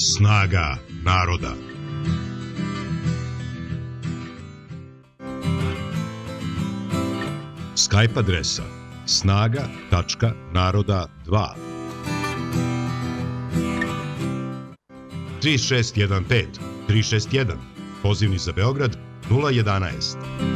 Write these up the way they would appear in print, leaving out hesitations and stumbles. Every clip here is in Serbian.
Snaga naroda. Skype adresa snaga.naroda2 3615 361. Pozivni za Beograd 011.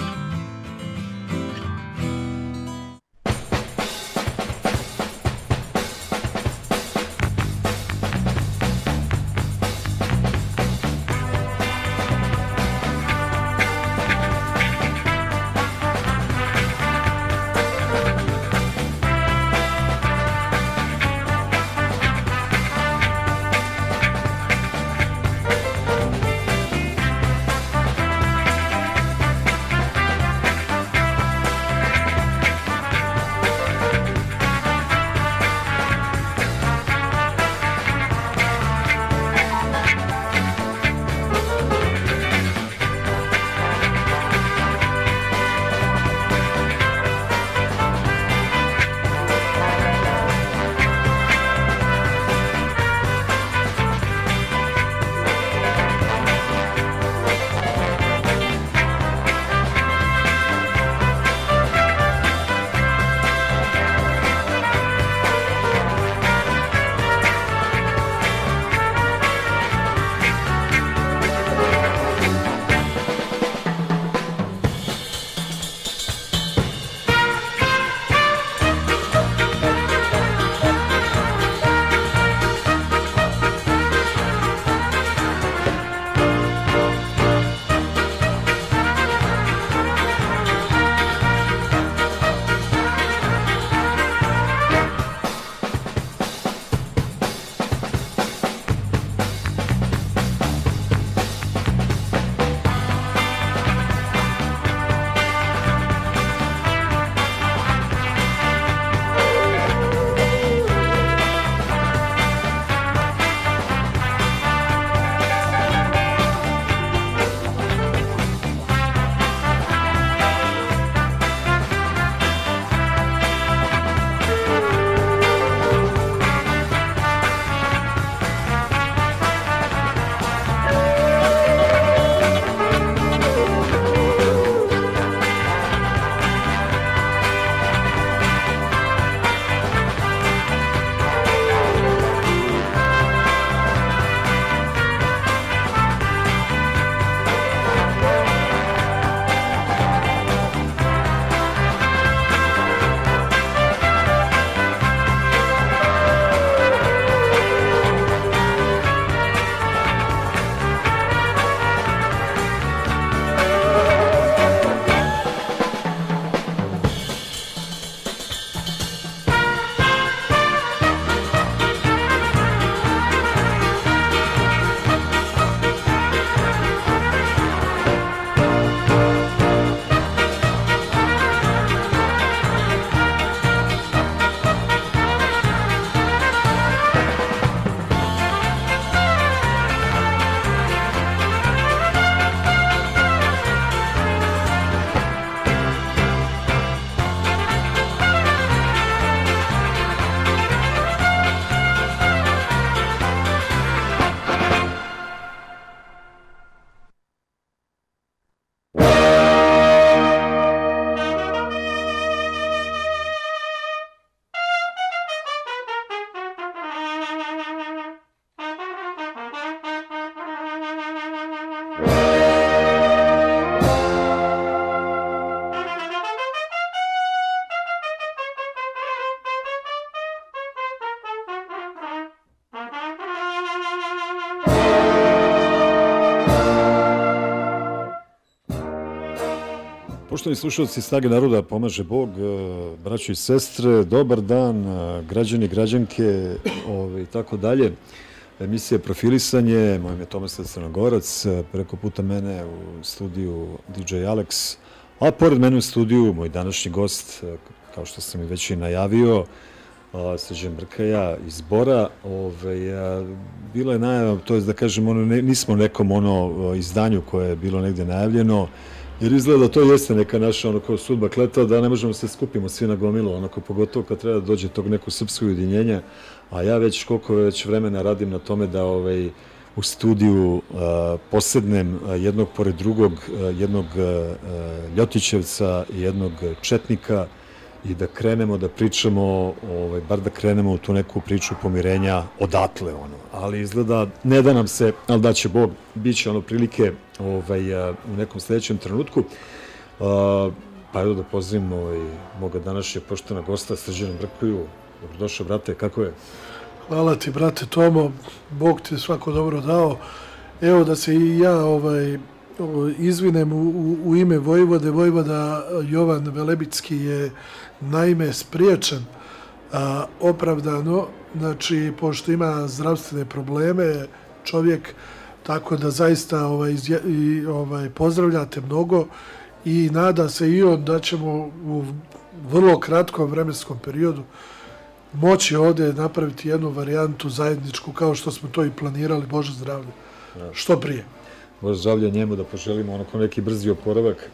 Poštovani slušalci Snage naroda, pomaže Bog, braćo i sestre, dobar dan, građani, građanke i tako dalje. Emisija Profilisanje, moj ime je Tomislav Crnogorac, preko puta mene u studiju DJ Alex, a pored mene u studiju moj današnji gost, kao što sam i već i najavio, Srđan Brkaja iz Bora. Bila je najava, to je da kažem, nismo u nekom izdanju koje je bilo negde najavljeno, Jer izgleda to jeste neka naša onako sudba kleta da ne možemo se skupimo svi na gomilu, onako pogotovo kad treba da dođe tog neko srpsko ujedinjenja, a ja koliko već vremena radim na tome da u studiju posednem jednog pored drugog, jednog Ljotićevca i jednog Četnika i da krenemo da pričamo, bar da krenemo u tu neku priču pomirenja odatle, ali izgleda, ne da nam se, ali da će Bog, bit će prilike u nekom sledećem trenutku. Pa evo da pozdravim moga današnjeg poštena gosta, Srđana Brkoju. Dobrodošao, brate, kako je? Hvala ti, brate Tomo, Bog ti je svako dobro dao. Evo da se i ja izvinem u ime Vojvode. Vojvoda Jovan Velebitski je naime spriječen opravdano, znači pošto ima zdravstvene probleme čovjek, tako da zaista pozdravljate mnogo i nada se i on da ćemo u vrlo kratkom vremenskom periodu moći ovdje napraviti jednu varijantu zajedničku kao što smo to i planirali. Bože zdravlje, što prije. Bože zdravlje njemu, da poželimo neki brzi oporavak.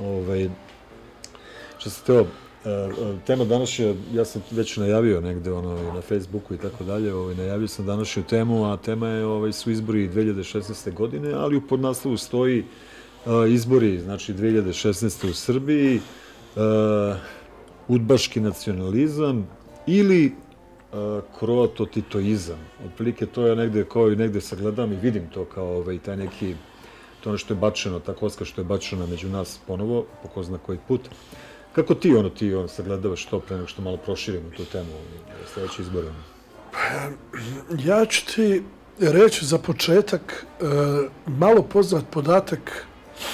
Što se teo, tema današnja, ja sam već najavio negde na Facebooku i tako dalje, najavio sam današnju temu, a tema su izbori 2016. godine, ali u podnaslovu stoji izbori, znači 2016. u Srbiji, udbaški nacionalizam ili kroatotitoizam. Otprilike to je negde, kao i negde sagledam i vidim to kao taj neki, to ono što je bačeno, ta koska što je bačena među nas ponovo, po ko zna koji put. Kako ti sagledavaš to pre nego što malo proširimo tu temu u sledeći izbori? Ja ću ti reći za početak, malo poznat podatak,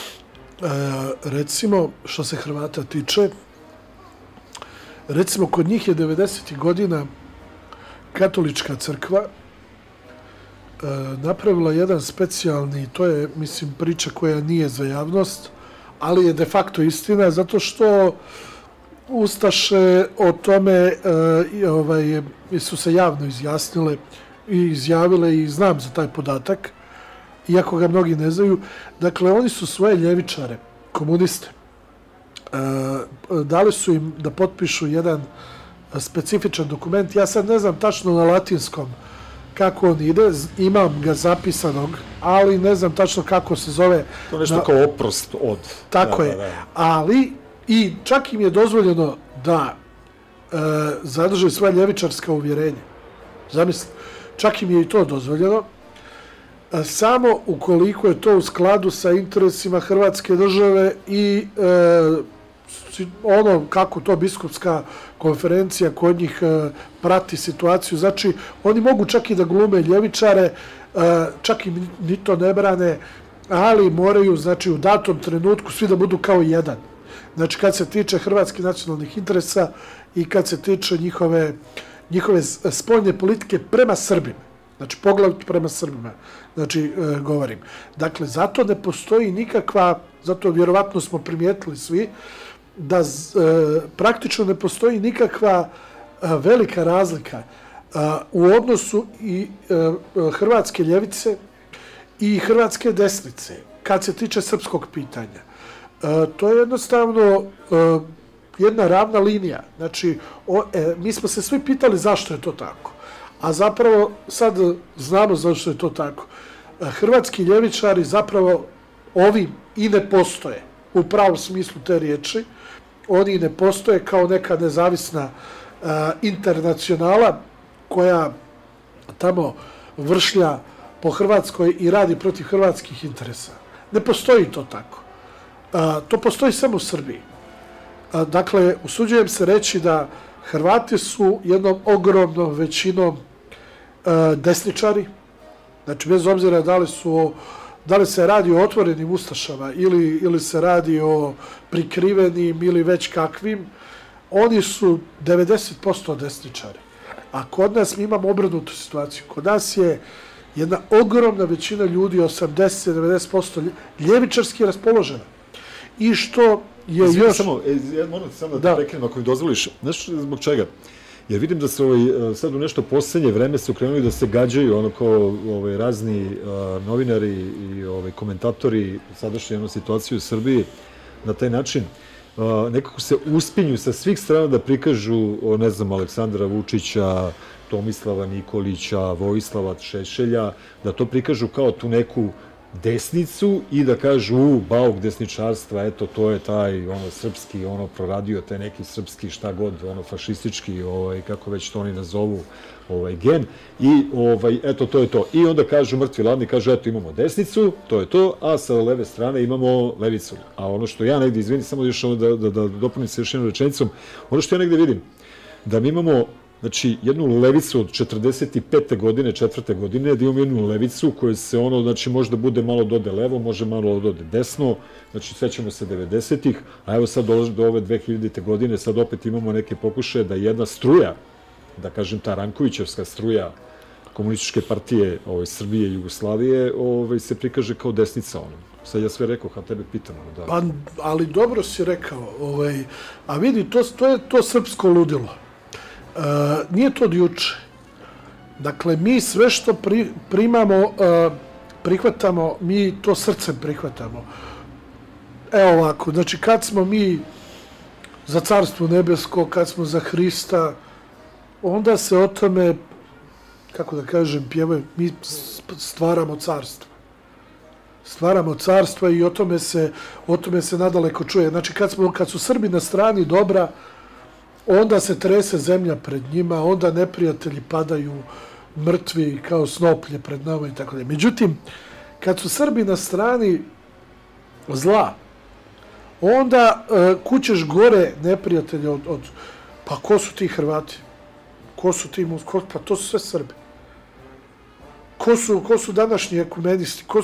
recimo što se Hrvata tiče, recimo kod njih je 90. godina Katolička crkva napravila jedan specijalni, to je, mislim, priča koja nije za javnost, ali je de facto istina, zato što Ustaše o tome su se javno izjasnile i izjavile i znam za taj podatak, iako ga mnogi ne znaju. Dakle, oni su svoje ljevičare, komuniste, dali su im da potpišu jedan specifičan dokument. Ja sad ne znam tačno na latinskom kako on ide, imam ga zapisanog, ali ne znam tačno kako se zove. To je nešto kao oprost od. Tako je, ali i čak im je dozvoljeno da zadrže svoje ljevičarska uvjerenja. Zamislite, čak im je i to dozvoljeno, samo ukoliko je to u skladu sa interesima Hrvatske države i ono kako to biskupska konferencija kod njih prati situaciju. Znači, oni mogu čak i da glume ljevičare, čak i ni to ne brane, ali moraju, znači, u datom trenutku svi da budu kao jedan. Znači, kad se tiče hrvatskih nacionalnih interesa i kad se tiče njihove spoljne politike prema Srbima. Znači, poglavito prema Srbima, znači, govorim. Dakle, zato ne postoji nikakva, zato vjerovatno smo primijetili svi, da praktično ne postoji nikakva velika razlika u odnosu i hrvatske ljevice i hrvatske desnice, kad se tiče srpskog pitanja. To je jednostavno jedna ravna linija. Znači, mi smo se svi pitali zašto je to tako. A zapravo sad znamo zašto je to tako. Hrvatski ljevičari zapravo ovim i ne postoje u pravom smislu te riječi. Oni ne postoje kao neka nezavisna internacionala koja tamo vršlja po Hrvatskoj i radi protiv hrvatskih interesa. Ne postoji to tako. To postoji samo u Srbiji. Dakle, usuđujem se reći da Hrvati su jednom ogromnom većinom desničari, znači bez obzira da li se radi o otvorenim ustašama ili se radi o prikrivenim ili već kakvim, oni su 90% desničari. A kod nas mi imamo obrnutu situaciju. Kod nas je jedna ogromna većina ljudi, 80-90% ljevičarski raspoložena. I što je još... Ja moram samo da te prekinem ako mi dozvoliš. Znaš zbog čega? Jer vidim da se sad u nešto poslednje vreme su krenuli da se gađaju ono kao razni novinari i komentatori sadašnje situaciju u Srbiji, na taj način, nekako se uspinju sa svih strana da prikažu, ne znam, Aleksandra Vučića, Tomislava Nikolića, Vojislava Šešelja, da to prikažu kao tu neku desnicu i da kažu, bauk desničarstva, eto, to je taj, srpski, proradio taj neki srpski, šta god, fašistički, kako već to oni nazovu, gen, i, eto, to je to. I onda kažu, mrtvi ladni, kažu, eto, imamo desnicu, to je to, a sa leve strane imamo levicu. A ono što ja negde, izvini, samo još da dopunim se još jednom rečenicom, ono što ja negde vidim, da mi imamo, znači, jednu levicu od 45. godine, 4. godine, da imamo jednu levicu koja se znači, možda bude malo dode levo, može malo dode desno, znači, sećamo se 90-ih, a evo sad do ove 2000. godine, sad opet imamo neke pokušaje da jedna struja, da kažem ta Rankovićevska struja Komunističke partije Srbije i Jugoslavije, se prikaže kao desnica ono. Sad ja sve rekao, a tebe pitam. Pa, ali dobro si rekao, a vidi, to je to srpsko ludilo. Nije to od juče. Dakle, mi sve što primamo, prihvatamo, mi to srcem prihvatamo. Evo ovako, znači kad smo mi za Carstvo nebesko, kad smo za Hrista, onda se o tome, kako da kažem, pjevaju, mi stvaramo carstvo. Stvaramo carstvo i o tome se nadaleko čuje. Znači, kad su Srbi na strani dobra, onda se trese zemlja pred njima, onda neprijatelji padaju mrtvi kao snoplje pred nama i tako dalje. Međutim, kad su Srbi na strani zla, onda kućeš gore neprijatelja od pa ko su ti Hrvati? Ko su ti Muslimani? Pa to su sve Srbi. Ko su današnji ekumenisti? Ko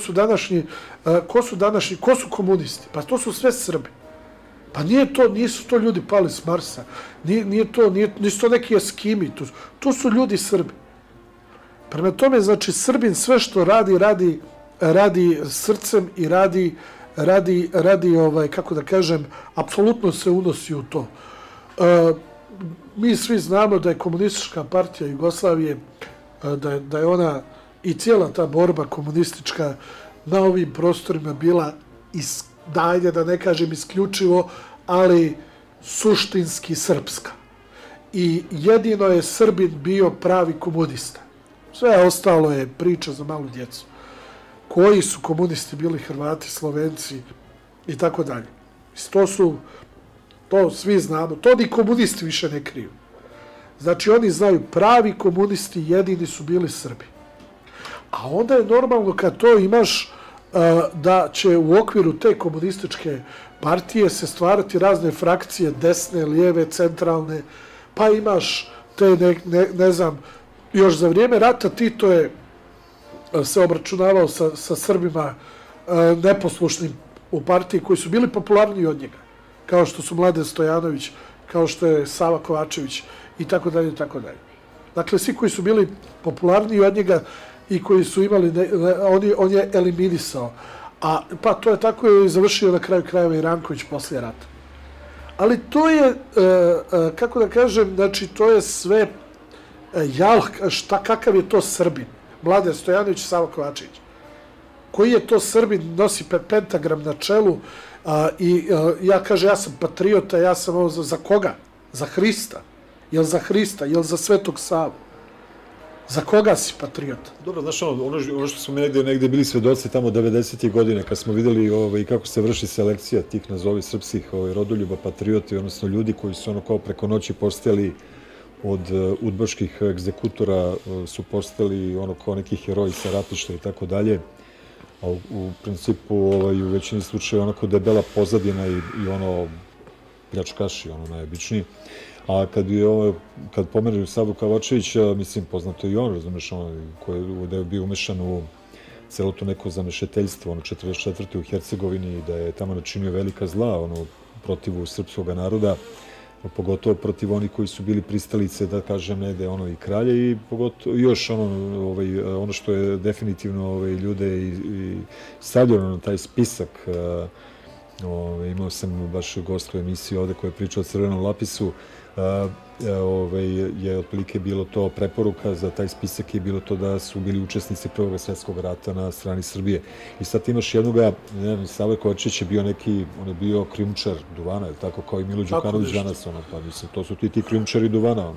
su komunisti? Pa to su sve Srbi. Pa nisu to ljudi pali s Marsa, nisu to neki Eskimi, to su ljudi Srbi. Prema tome, znači, Srbin sve što radi srcem i radi, kako da kažem, apsolutno se unosi u to. Mi svi znamo da je Komunistička partija Jugoslavije, da je ona i cijela ta borba komunistička na ovim prostorima bila dajde da ne kažem isključivo, ali suštinski srpska. I jedino je Srbin bio pravi komunista. Sve ostalo je priča za malu djecu. Koji su komunisti bili Hrvati, Slovenci i tako dalje. To svi znamo. To ni komunisti više ne kriju. Znači, oni znaju, pravi komunisti jedini su bili Srbi. A onda je normalno kad to imaš da će u okviru te komunističke partije se stvarati razne frakcije, desne, lijeve, centralne, pa imaš te, ne znam, još za vrijeme rata Tito je se obračunavao sa Srbima neposlušnim u partiji koji su bili popularniji od njega, kao što su Mladen Stojanović, kao što je Sava Kovačević i tako dalje, i tako dalje. Dakle, svi koji su bili popularniji od njega i koji su imali, on je eliminisao. Pa to je tako i završio na kraju krajeva i Ranković poslije rata. Ali to je, kako da kažem, znači to je sve kakav je to Srbin. Mladen Stojanović i Sava Kovačević. Koji je to Srbin, nosi pentagram na čelu i ja kaže, ja sam patriota, ja sam ovo za koga? Za Hrista. Jel za Hrista? Jel za Svetog Savu? Za koga si patriota? Dobro, znaš, ono što smo negde bili svedoci tamo 90. godine, kad smo videli kako se vrši selekcija tih, nazovi, srpskih rodoljuba, patrioti, odnosno ljudi koji su kao preko noći postali od udbaških egzekutora, su postali kao neki heroji sa ratišta i tako dalje. A u principu, u većini slučaja, onako debela pozadina i pljačkaši, najobičniji. A kad pomenuju Savu Kovačevića, mislim, poznato i on, razumeš, da je bio umešan u celo to neko zamešeteljstvo, 44. u Hercegovini, da je tamo načinio velika zla, protiv srpskog naroda, pogotovo protiv onih koji su bili pristalice, da kažem, negde, i kralje, i pogotovo još ono što je definitivno ljude i stavljeno na taj spisak Imao sam baš gostu emisiju ovde koja je pričao o Crvenom lapisu, je otprilike bilo to preporuka za taj spisak je bilo to da su bili učesnici Prvog svjetskog rata na strani Srbije. I sad imaš jednoga, ne znam, Save Kočić je bio neki, on je bio krijumčar duvana, tako kao i Milo Đukanović danas, pa mislim, to su ti krijumčari duvana.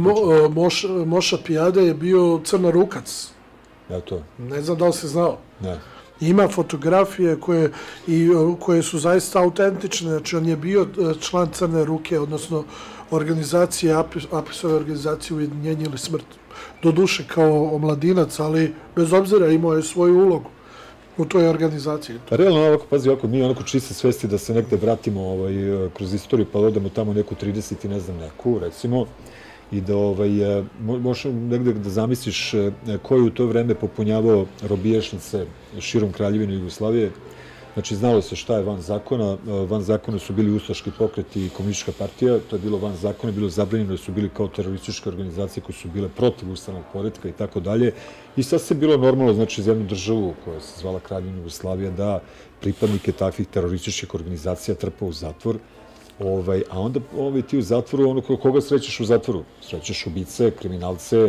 Moša Pijade je bio crnorukac. Eto. Ne znam da li se znao. Ne. Ima fotografije koje su zaista autentične, znači on je bio član Crne ruke, odnosno organizacije, Apisove organizacije Ujedinjenje ili smrt. Doduše kao omladinac, ali bez obzira imao je svoju ulogu u toj organizaciji. Realno, ovako, pazi, ovako, mi onako čiste svesti da se negde vratimo kroz istoriju, pa odemo tamo neku 30 i ne znam neku, recimo, i da možeš negde da zamisliš ko je u to vreme popunjavao robiješnice širom Kraljevine Jugoslavije. Znači, znalo se šta je van zakona. Van zakona su bili ustaški pokret i komunistička partija. To je bilo van zakona, bilo zabranjeno da su bili kao terorističke organizacije koje su bile protiv ustavnog poretka i tako dalje. I sad se bilo normalno, znači, za jednu državu koja se zvala Kraljevina Jugoslavija da pripadnike takvih terorističkih organizacija trpa u zatvor. A onda ti u zatvoru, koga srećeš u zatvoru? Srećeš ubice, kriminalce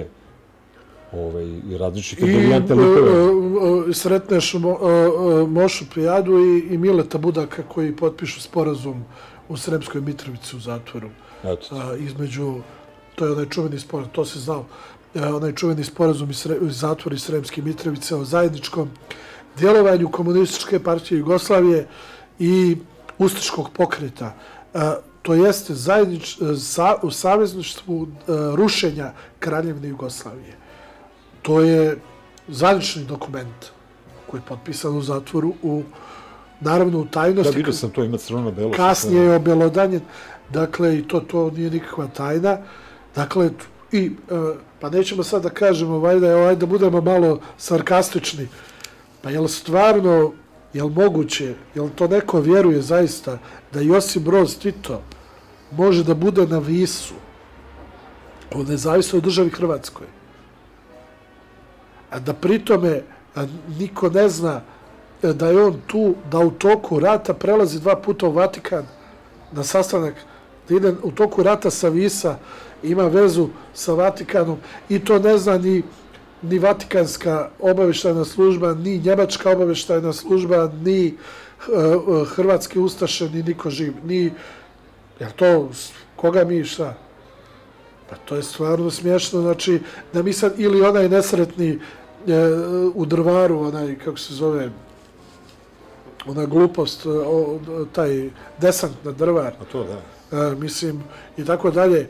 i različite devijante likove. I sretneš Mošu Pijadu i Mileta Budaka koji potpišu sporazum u Sremskoj Mitrovici u zatvoru. Između, to je onaj čuveni sporazum, to se znao, onaj čuveni sporazum iz zatvora iz Sremske Mitrovice o zajedničkom djelovanju Komunističke partije Jugoslavije i ustaškog pokreta. To jeste u savezništvu rušenja Kraljevine Jugoslavije. To je zvanični dokument koji je potpisan u zatvoru, naravno u tajnosti. Da, vidio sam to, ima crveno-belo. Kasnije je obelodanjen, dakle, i to nije nikakva tajna. Dakle, pa nećemo sad da kažemo, da budemo malo sarkastični, pa je li stvarno, je li moguće, je li to neko vjeruje zaista da Josip Broz Tito može da bude na Visu o nezavisnoj državi Hrvatskoj? A da pritome niko ne zna da je on tu, da u toku rata prelazi 2 puta u Vatikan na sastanak, da ide u toku rata sa Visa, ima vezu sa Vatikanom i to ne zna ni Vatikanska obavještajna služba, ni Njemačka obavještajna služba, ni hrvatski ustaše, ni niko živ. Jer to, koga mi šta? Pa to je stvarno smiješno, znači, da mi sad, ili onaj nesretni u Drvaru, onaj, kako se zove, ona glupost, taj desant na Drvar. A to, da. Mislim, i tako dalje,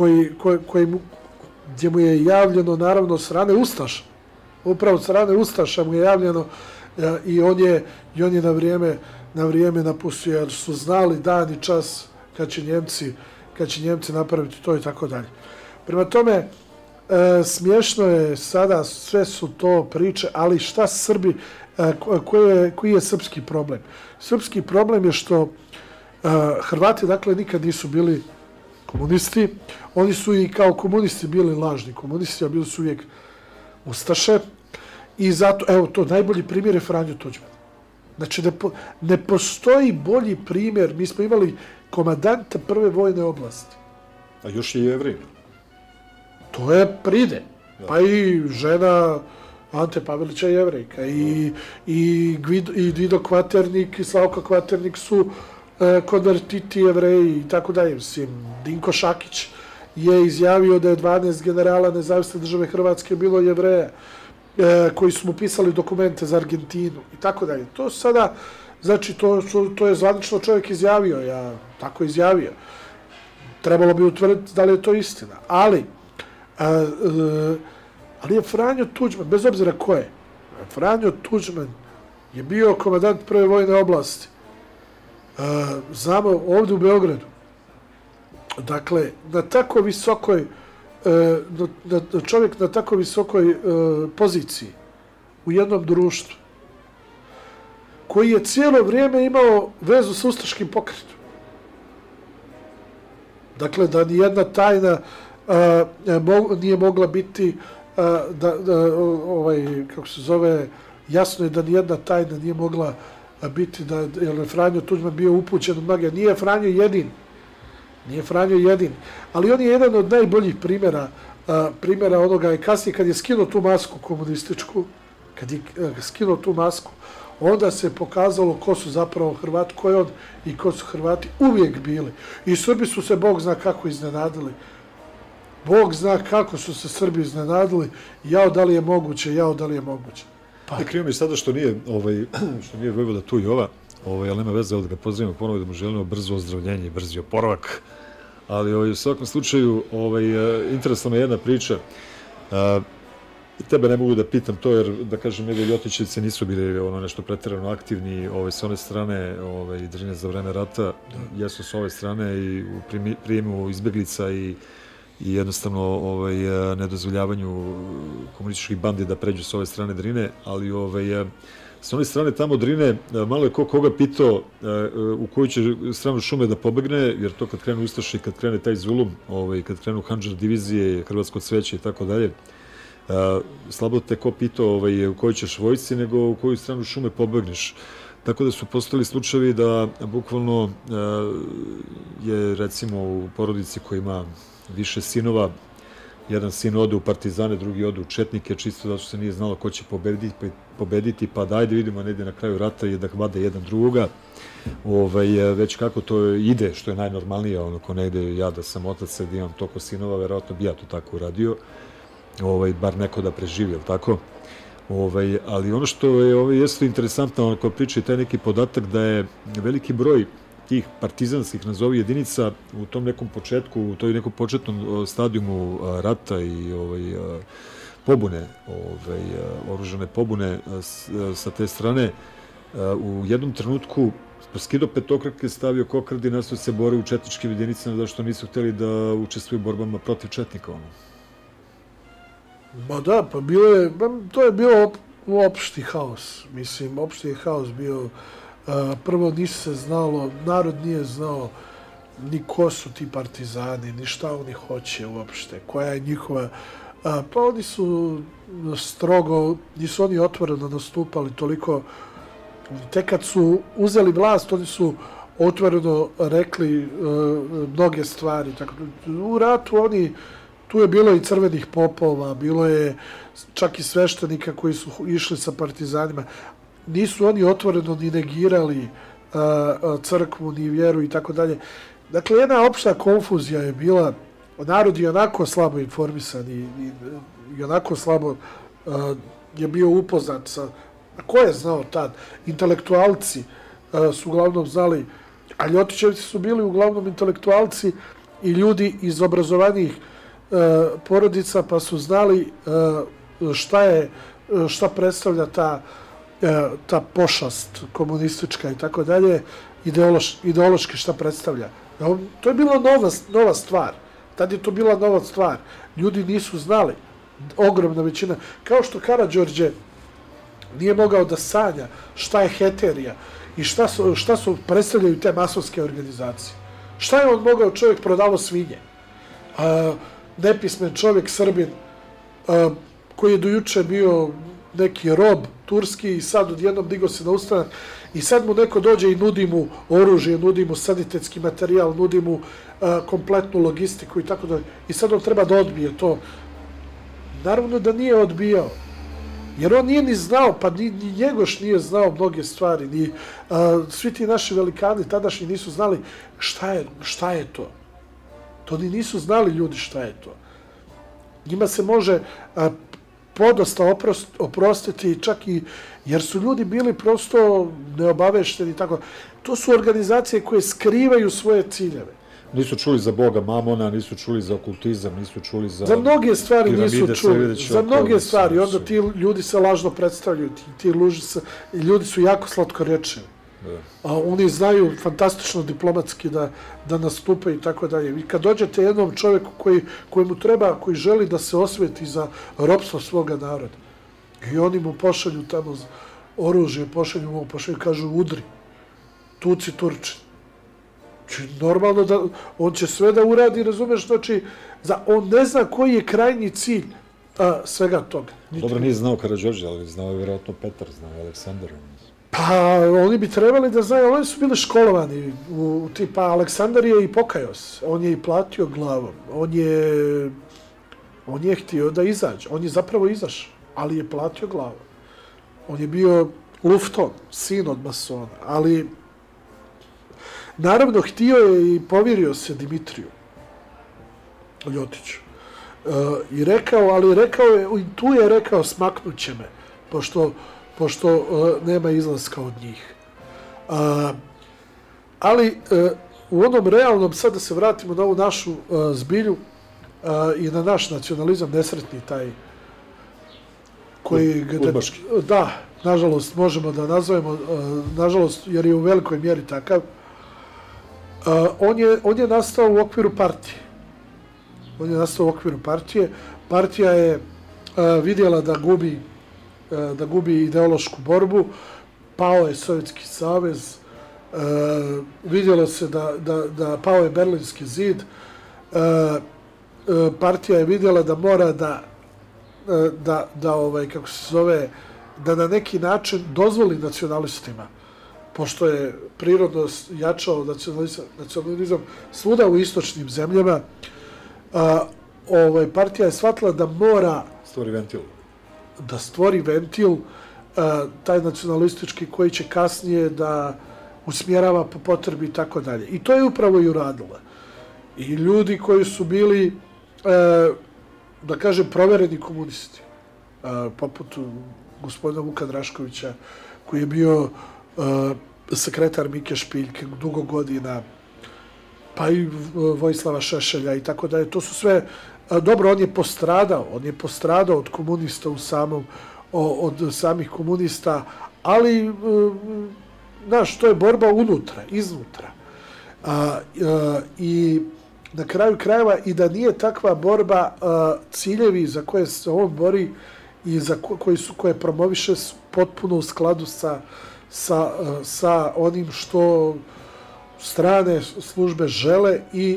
gdje mu je javljeno, naravno, strane Ustaša. Upravo strane Ustaša mu je javljeno i on je na vrijeme napustio, jer su znali dan i čas kad će Njemci napraviti to i tako dalje. Prema tome, smiješno je sada, sve su to priče, ali šta Srbi, koji je srpski problem? Srpski problem je što Hrvati, dakle, nikad nisu bili komunisti. Oni su i kao komunisti bili lažni komunisti, a bili su uvijek ustaše. I zato, evo to, najbolji primjer je Franjo Tuđman. Znači, ne postoji bolji primjer. Mi smo imali komandanta prve vojne oblasti. A još je Jevrij. To je pride. Pa i žena Ante Pavelića je Jevrejka. I Gvido Kvaternik i Slavko Kvaternik su konvertiti Jevreji i tako dalje. Dinko Šakić je izjavio da je 12 generala Nezavisne države Hrvatske bilo Jevreja koji su mu pisali dokumente za Argentinu i tako dalje. To sada, znači, to je zvanično čovjek izjavio, ja tako izjavio. Trebalo bi utvrditi da li je to istina. Ali je Franjo Tuđman, bez obzira ko je, Franjo Tuđman je bio komandant prve vojne oblasti. Znamo, ovdje u Beogradu. Dakle, na tako visokoj, čovjek na tako visokoj poziciji u jednom društvu, koji je cijelo vrijeme imao vezu sa ustaškim pokretom. Dakle, da nijedna tajna nije mogla biti, kako se zove, jasno je da nijedna tajna nije mogla biti, jer je Franjo Tuđman bio upućen u mnoge. Nije Franjo jedin. Nije Franjo jedin. Ali on je jedan od najboljih primjera onoga i kasnije kad je skinuo tu masku komunističku, kad je skinuo tu masku, onda se pokazalo ko su zapravo Hrvati, ko je on i ko su Hrvati uvijek bili. I Srbi su se, Bog zna kako, iznenadili. Bog zna kako su se Srbi iznenadili. Jao, da li je moguće, jao, da li je moguće. Krivo mi sada što nije Vojvoda tu i ova, ali nema veze, da ga pozdravimo ponovo, da mu želimo brzo ozdravljenje i brzi oporavak. Ali u svakom slučaju, interesna je jedna priča. Tebe ne mogu da pitam to, jer, da kažem, Medija Ljotićevci nisu bili nešto pretjerano aktivni s one strane Drine za vreme rata. Jesu s ove strane i u prijemu izbjeglica i jednostavno nedozvoljavanju komunističkih bandi da pređu s ove strane Drine, ali s one strane tamo Drine, malo je koga pitao u koju će stranu šume da pobegne, jer to kad krenu Ustaši, kad krene taj zulum, kad krenu Handžar divizije, Hrvatsko cveće i tako dalje, slabo te ko pitao u kojoj ćeš vojsci, nego u koju stranu šume pobegneš. Tako da su postali slučajevi da bukvalno je, recimo, u porodici koja ima više sinova, jedan sin ode u partizane, drugi ode u četnike, čisto da su se nije znalo ko će pobediti, pa dajde vidimo negde na kraju rata i da vade jedan drugoga. Već kako to ide, što je najnormalnije, ko negde ja da sam otac, da imam toliko sinova, verovatno bi ja to tako uradio, bar neko da preživi, ali tako? Ali ono što je jeste interesantno, ako priča i taj neki podatak da je veliki broj tih partizanskih, nazovi, jedinica u tom nekom početku, u toj nekom početnom stadijumu rata i pobune, oružane pobune sa te strane, u jednom trenutku skidao petokrake, stavio kokarde i nastoji se bore u četničkim jedinicama zato što nisu hteli da učestvuju u borbama protiv četnika. Ma da, pa to je bio opšti haos. Mislim, opšti je haos bio. Prvo nisu se znalo, narod nije znao ni ko su ti partizani, ni šta oni hoće uopšte, koja je njihova... Pa oni su strogo, nisu oni otvoreno nastupali toliko. Tek kad su uzeli vlast, oni su otvoreno rekli mnoge stvari. U ratu tu je bilo i crvenih popova, bilo je čak i sveštenika koji su išli sa partizanima. Nisu oni otvoreno ni negirali crkvu, ni vjeru i tako dalje. Dakle, jedna opšta konfuzija je bila, narod je onako slabo informisan i onako slabo je bio upoznat sa... Ko je znao tad? Intelektualci su uglavnom znali, a Ljotićevci su bili uglavnom intelektualci i ljudi iz obrazovanijih porodica, pa su znali šta predstavlja ta pošast komunistička i tako dalje, ideološki šta predstavlja. To je bila nova stvar. Tad je to bila nova stvar. Ljudi nisu znali. Ogromna većina. Kao što Karađorđe nije mogao da sanja šta je heterija i šta su predstavljaju te masonske organizacije. Šta je on mogao, čovjek prodavao svinje? Nepismen čovjek, Srbin, koji je dojuče bio neki rob turski i sad odjednom digao se na ustanak i sad mu neko dođe i nudi mu oružje, nudi mu sanitetski materijal, nudi mu kompletnu logistiku i tako da. I sad on treba da odbije to. Naravno da nije odbijao. Jer on nije ni znao, pa ni Njegoš nije znao mnoge stvari. Svi ti naši velikani tadašnji nisu znali šta je to. To ni nisu znali ljudi šta je to. Njima se može podosta oprostiti čak i jer su ljudi bili prosto neobavešteni. To su organizacije koje skrivaju svoje ciljeve. Nisu čuli za Boga Mamona, nisu čuli za okultizam, nisu čuli za... Za mnoge stvari nisu čuli. Za mnoge stvari. Onda ti ljudi se lažno predstavljaju. Ti ljudi su jako slatkorečivi. Oni znaju fantastično diplomatski da nastupaju i tako dalje. I kad dođete jednom čovjeku kojemu treba, koji želi da se osveti za ropstvo svoga naroda i oni mu pošalju tamo oružje, pošalju kažu udri, tuci Turči. Normalno da on će sve da uradi, razumeš, znači on ne zna koji je krajnji cilj svega toga. Dobro, nije znao Karađorđe, ali znao je vjerojatno Petar, znao je Aleksandar. Pa, oni bi trebali da znaju, oni su bili školovani u tipa Aleksandar je i pokajao se, on je i platio glavom, on je htio da izađe, on je zapravo izašao, ali je platio glavom. On je bio lufton, sin od masona, ali naravno htio je i povjerio se Dimitriju Ljotiću. I rekao je, tu je rekao smaknut će me, pošto nema izlaska od njih. Ali u onom realnom, sad da se vratimo na ovu našu zbilju i na naš nacionalizam nesretni taj koji... Udbaški. Da, nažalost, možemo da nazovemo, nažalost, jer je u velikoj mjeri takav, on je nastao u okviru partije. Partija je vidjela da gubi ideološku borbu, pao je Sovjetski savez, vidjelo se da pao je Berlinski zid, partija je vidjela da mora kako se zove, da na neki način dozvoli nacionalistima, pošto je prirodno jačao nacionalizam svuda u istočnim zemljama, partija je shvatila da mora da stvori ventil, taj nacionalistički koji će kasnije da usmjerava po potrebi i tako dalje. I to je upravo i uradila. I ljudi koji su bili, da kažem, provereni komunisti, poput gospodina Vuka Draškovića, koji je bio sekretar Mike Špiljke dugo godina, pa i Vojislava Šešelja i tako dalje. To su sve, dobro, on je postradao od komunista od samih komunista, ali, znaš, to je borba unutra, iznutra. I na kraju krajeva, i da nije takva borba, ciljevi za koje se on bori i za koje promoviše su potpuno u skladu sa onim što strane službe žele i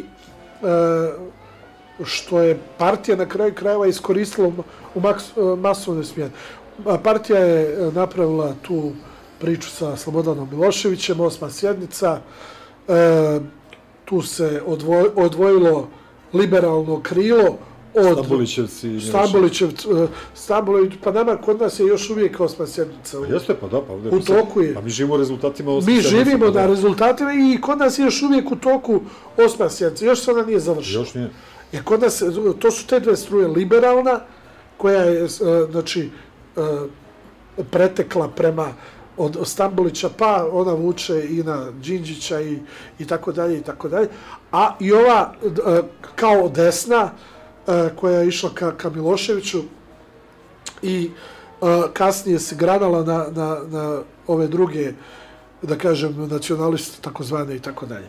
što je partija na kraju krajeva iskoristila u masovnoj smjeni. Partija je napravila tu priču sa Slobodanom Miloševićem, 8. sjednica, tu se odvojilo liberalno krilo od Stambolićevci, pa nama kod nas je još uvijek 8. sjednica. Jeste, pa da, pa ovdje. U toku je. Pa mi živimo rezultatima 8. Mi živimo na rezultatima i kod nas je još uvijek u toku 8. sjednica. Još se ona nije završila. Još nije. Jer kod nas, to su te dve struje, liberalna, koja je, znači, pretekla prema od Stambolića, pa ona vuče i na Đinđića i tako dalje, i tako dalje. A i ova, kao desna, koja je išla ka Miloševiću i kasnije se granala na ove druge, da kažem, nacionaliste, takozvane i tako dalje.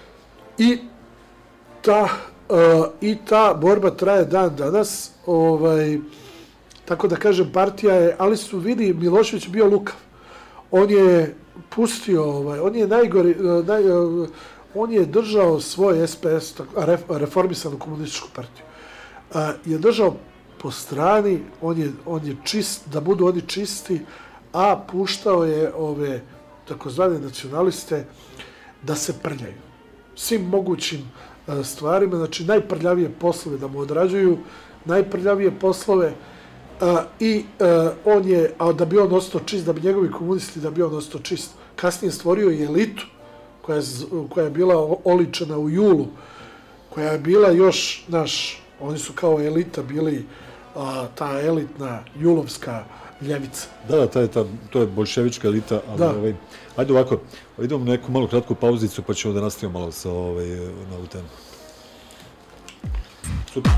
I ta borba traje dan danas, tako da kažem, partija je, ali su vidi, Milošević bio lukav. On je pustio, on je najgori, on je držao svoj SPS, reformisanu komunističku partiju, je držao po strani, on je čist, da budu oni čisti, a puštao je ove takozvane nacionaliste da se prljaju. Svim mogućim stvarima, znači najprljavije poslove da mu odrađuju, najprljavije poslove, i on je, a da bi on ostao čist, da bi njegovi komunisti, da bi on ostao čist, kasnije stvorio i elitu koja je bila oličena u julu, koja je bila još, oni su kao elita bili ta elitna julovska ljevica. Da, to je bolševička elita, ali ajde ovako, idemo na neku malo kratku pauzicu pa ćemo da nastavimo malo na ovu temu. Super.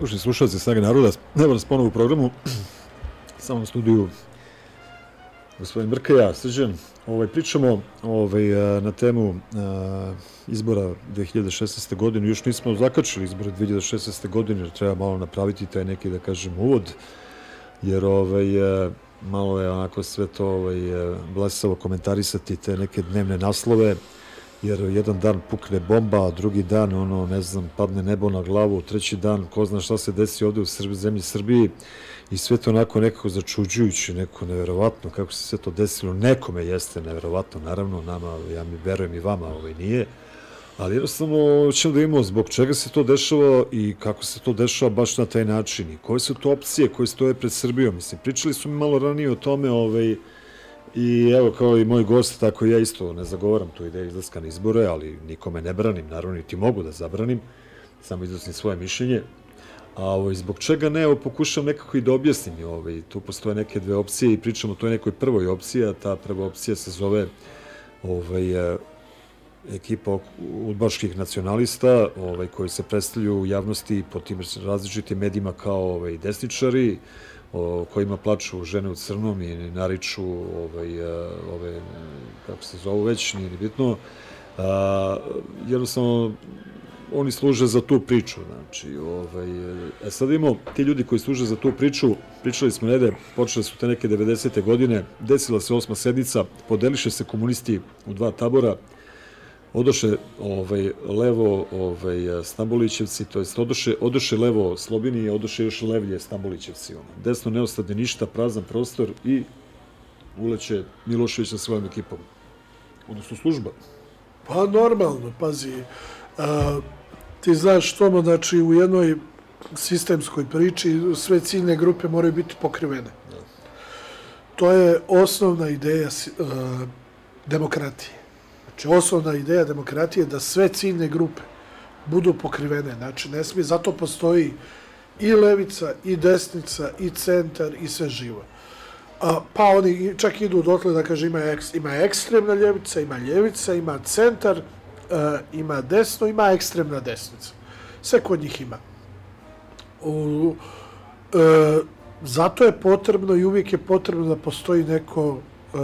Pošli slušalci Snage naroda, evo nas ponovo u programu, samo u studiju gospodin Mrka, Srđan. Pričamo na temu izbora 2016. godine. Još nismo zakačili izbore 2016. godine, jer treba malo napraviti taj neki, da kažem, uvod, jer malo je onako sve to blesavo komentarisati te neke dnevne naslove, jer jedan dan pukne bomba, a drugi dan, ne znam, padne nebo na glavu, treći dan, ko zna šta se desi ovde u zemlji Srbiji, i sve to onako nekako začuđujuće, neko neverovatno kako se sve to desilo. Nekome jeste neverovatno, naravno, nama, ja mi verujem i vama, nije, ali jednostavno ćemo da imamo zbog čega se to dešava i kako se to dešava baš na taj način i koje su to opcije koje stoje pred Srbijom. Mislim, pričali su mi malo ranije o tome, i evo, kao i moj gost, tako ja isto ne zagovaram tu ideju izlaska na izbore, ali nikome ne branim, naravno, niti mogu da zabranim, samo iznosim svoje mišljenje. A zbog čega ne, pokušam nekako i da objasnim. Tu postoje neke dve opcije i pričamo o toj nekoj prvoj opciji, a ta prva opcija se zove ekipa udbaških nacionalista koji se predstavljaju u javnosti po tim različitim medijima kao desničari, kojima plaču žene u crnom i nariču kako se zovu već, nije ni bitno. Jednostavno, oni služe za tu priču. Znači, sad imamo ti ljudi koji služe za tu priču, pričali smo negde, počele su te neke 90. godine, desila se 8. sednica, podeliše se komunisti u dva tabora, odoše levo Stambolićevci, to jest odoše levo Slobini i odoše još levlje Stambolićevci. Desno ne ostade ništa, prazan prostor i uleće Milošević sa svojom ekipom. Odnosno služba. Pa normalno, pazi. Ti znaš, Tomo, znači u jednoj sistemskoj priči sve ciljne grupe moraju biti pokrivene. To je osnovna ideja demokratije. Znači, osnovna ideja demokratije je da sve ciljne grupe budu pokrivene. Znači, ne smije, zato postoji i levica, i desnica, i centar, i sve živo. Pa oni čak idu dotle da kaže ima ekstremna ljevica, ima centar, ima desno, ima ekstremna desnica. Sve kod njih ima. Zato je potrebno i uvijek je potrebno da postoji neko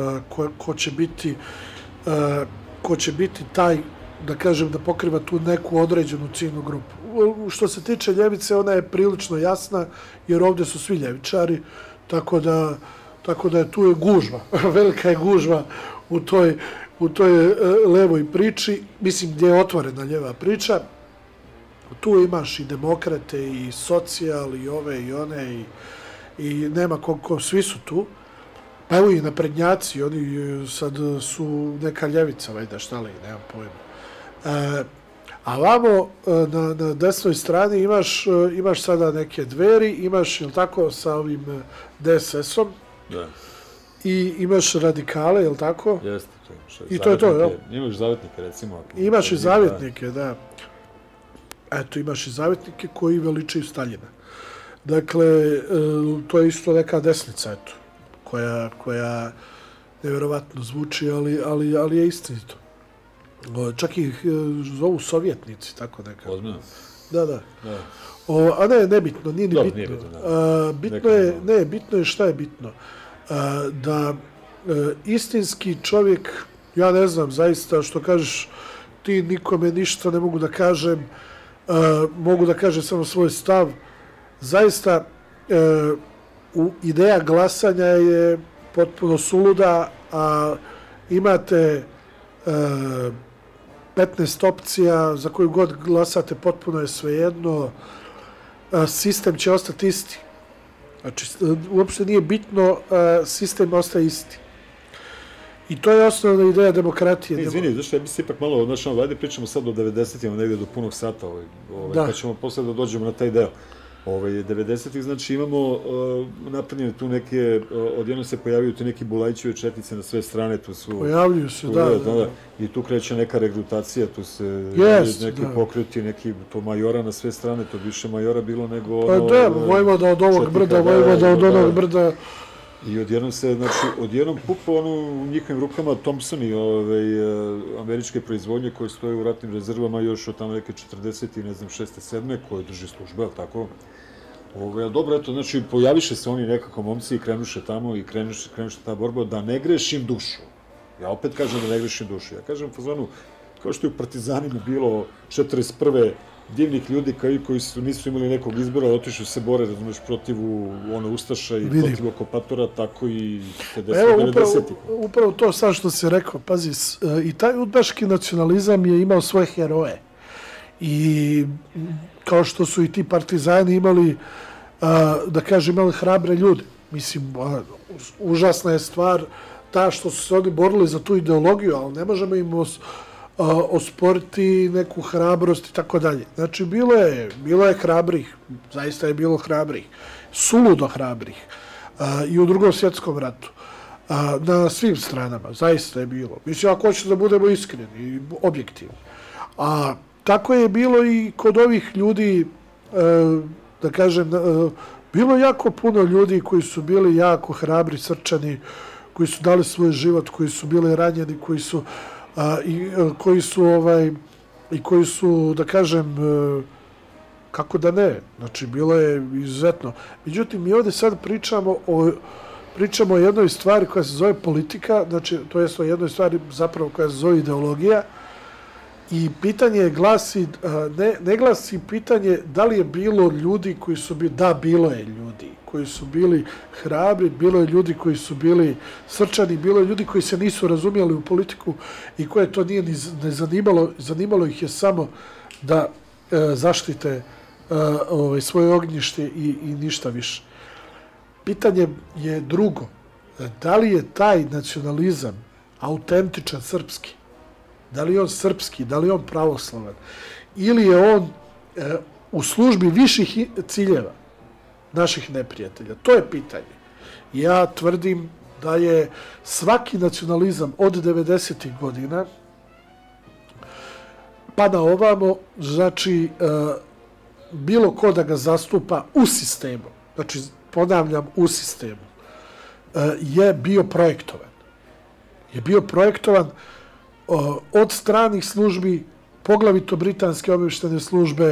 ko će biti taj, da kažem, da pokriva tu neku određenu ciljnu grupu. Što se tiče ljevice, ona je prilično jasna, jer ovdje su svi ljevičari, tako da tu je gužva, velika je gužva u toj levoj priči, mislim gdje je otvorena ljeva priča. Tu imaš i demokrate, i socijal, i ove, i one, i nema koliko, svi su tu. Pa evo i naprednjaci, oni sad su neka ljevica, vajda šta li, nemam pojma. A vamo, na desnoj strani imaš sada neke Dveri, imaš, jel tako, sa ovim DSS-om, i imaš radikale, jel tako? Jeste, i to je to, jel? Imaš zavjetnike, recimo. Imaš i zavjetnike, da. Eto, imaš i zavjetnike koji veličaju Staljina. Dakle, to je isto neka desnica, eto, koja nevjerovatno zvuči, ali je istinito. Čak ih zovu sovjetnici, tako nekako. Ozbiljno? Da. A ne, nebitno, nije ni bitno. Bitno je šta je bitno. Da istinski čovjek, ja ne znam, zaista, što kažeš, ti nikome ništa ne mogu da kažem, mogu da kažem samo svoj stav. Zaista, ideja glasanja je potpuno suluda, a imate 15 opcija za koju god glasate, potpuno je svejedno. Sistem će ostati isti. Znači, uopšte nije bitno, sistem ostaje isti. I to je osnovna ideja demokratije. Izvini, zašto ja bi se ipak malo, znači, vajde pričamo sad o 90-ima, negdje do punog sata, pa ćemo posle da dođemo na taj deo. 90-ih, znači, imamo napravljene tu neke, odjedno se pojavljaju tu neki Bulajićeve četnice na sve strane, tu su... Pojavljuju se, da. I tu kreće neka regrutacija, tu se neki pokreti, neki to majora na sve strane, to više majora bilo nego... Pa da, vojvoda od ovog brda, vojvoda od onog brda. I odjednom se, znači, odjednom pupa u njihovim rukama Thompsoni, američke proizvodnje koje stoje u ratnim rezervama još od tamo neke 40. i ne znam 6. 7. koje drži služba, tako? Dobro, eto, znači, pojaviše se oni nekako momci i krenuše tamo i krenuše ta borba, da ne grešim dušu. Ja opet kažem da ne grešim dušu. Ja kažem, fazonu, kao što je u Partizanima bilo 41. divnih ljudi koji nisu imali nekog izbora, otišli se bore, razumeš, protiv Ustaša i protiv okupatora, tako i 90. Upravo to sad što si rekao, pazi, i taj udbaški nacionalizam je imao svoje heroje. I kao što su i ti partizani imali, da kažem, imali hrabre ljude. Mislim, užasna je stvar ta što su se oni borili za tu ideologiju, ali ne možemo im osporiti neku hrabrost i tako dalje. Znači, bilo je hrabrih, zaista je bilo hrabrih, suludo hrabrih, i u Drugom svjetskom ratu, na svim stranama, zaista je bilo. Mislim, ako hoćete da budemo iskreni i objektivni. A tako je bilo i kod ovih ljudi, da kažem, bilo je jako puno ljudi koji su bili jako hrabri, srčani, koji su dali svoj život, koji su bili ranjeni, koji su, da kažem, kako da ne, znači bilo je izuzetno. Međutim, mi ovdje sad pričamo o jednoj stvari koja se zove politika, znači to je o jednoj stvari zapravo koja se zove ideologija, i pitanje glasi, ne glasi pitanje da li je bilo ljudi koji su bili, da, bilo je ljudi koji su bili hrabri, bilo je ljudi koji su bili srčani, bilo je ljudi koji se nisu razumijeli u politiku i koje to nije ne zanimalo ih je samo da zaštite svoje ognjište i ništa više. Pitanje je drugo, da li je taj nacionalizam autentičan srpski? Da li je on srpski, da li je on pravoslavan? Ili je on u službi viših ciljeva naših neprijatelja? To je pitanje. Ja tvrdim da je svaki nacionalizam od 90. godina pa na ovamo, znači, bilo ko da ga zastupa u sistemu, znači, ponavljam, u sistemu, je bio projektovan. Je bio projektovan od stranih službi, poglavito britanske obavještajne službe,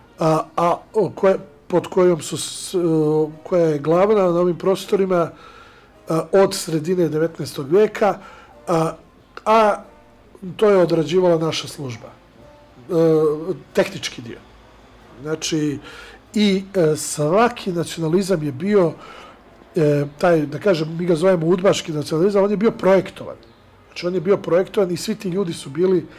pod koja je glavna na ovim prostorima od sredine 19. vijeka, a to je odrađivala naša služba. Tehnički dio. Znači, i svaki nacionalizam je bio, taj, da kažem, mi ga zovemo udbaški nacionalizam, on je bio projektovan. Znači, on je bio projektovan i svi ti ljudi su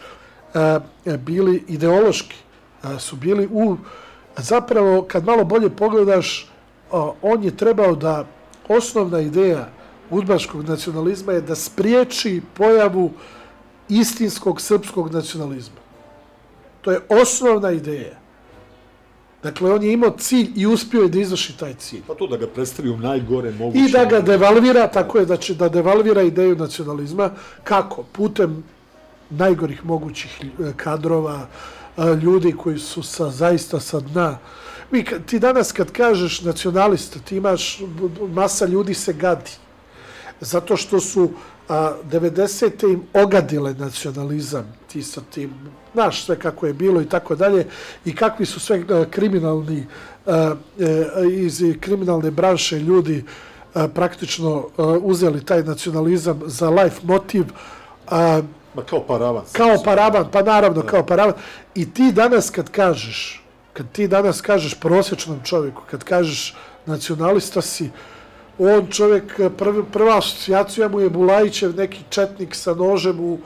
bili ideološki, su bili zapravo, kad malo bolje pogledaš, on je trebao da, osnovna ideja udbaškog nacionalizma je da spriječi pojavu istinskog srpskog nacionalizma. To je osnovna ideja. Dakle, on je imao cilj i uspio je da izvrši taj cilj. Pa to da ga predstavi u najgore moguće. I da ga devalvira, tako je, znači da devalvira ideju nacionalizma. Kako? Putem najgorih mogućih kadrova, ljudi koji su zaista sa dna. Ti danas kad kažeš nacionalista, ti imaš, masa ljudi se gadi. Zato što su 90. im ogadile nacionalizam, ti sa tim, znaš sve kako je bilo i tako dalje, i kakvi su sve kriminalni, iz kriminalne branše ljudi praktično uzeli taj nacionalizam za life motiv. Kao paravan. Kao paravan, pa naravno kao paravan. I ti danas kad kažeš prosječnom čovjeku, kad kažeš nacionalista si, on čovjek, prva asocijacija mu je Bulajićev, neki četnik sa nožem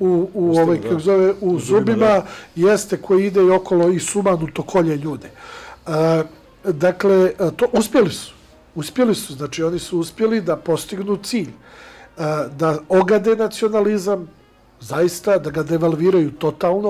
u zubima, jeste koji ide i okolo i sumanuto kolje ljude. Dakle, uspjeli su, znači oni su uspjeli da postignu cilj, da ogade nacionalizam, zaista, da ga devalviraju totalno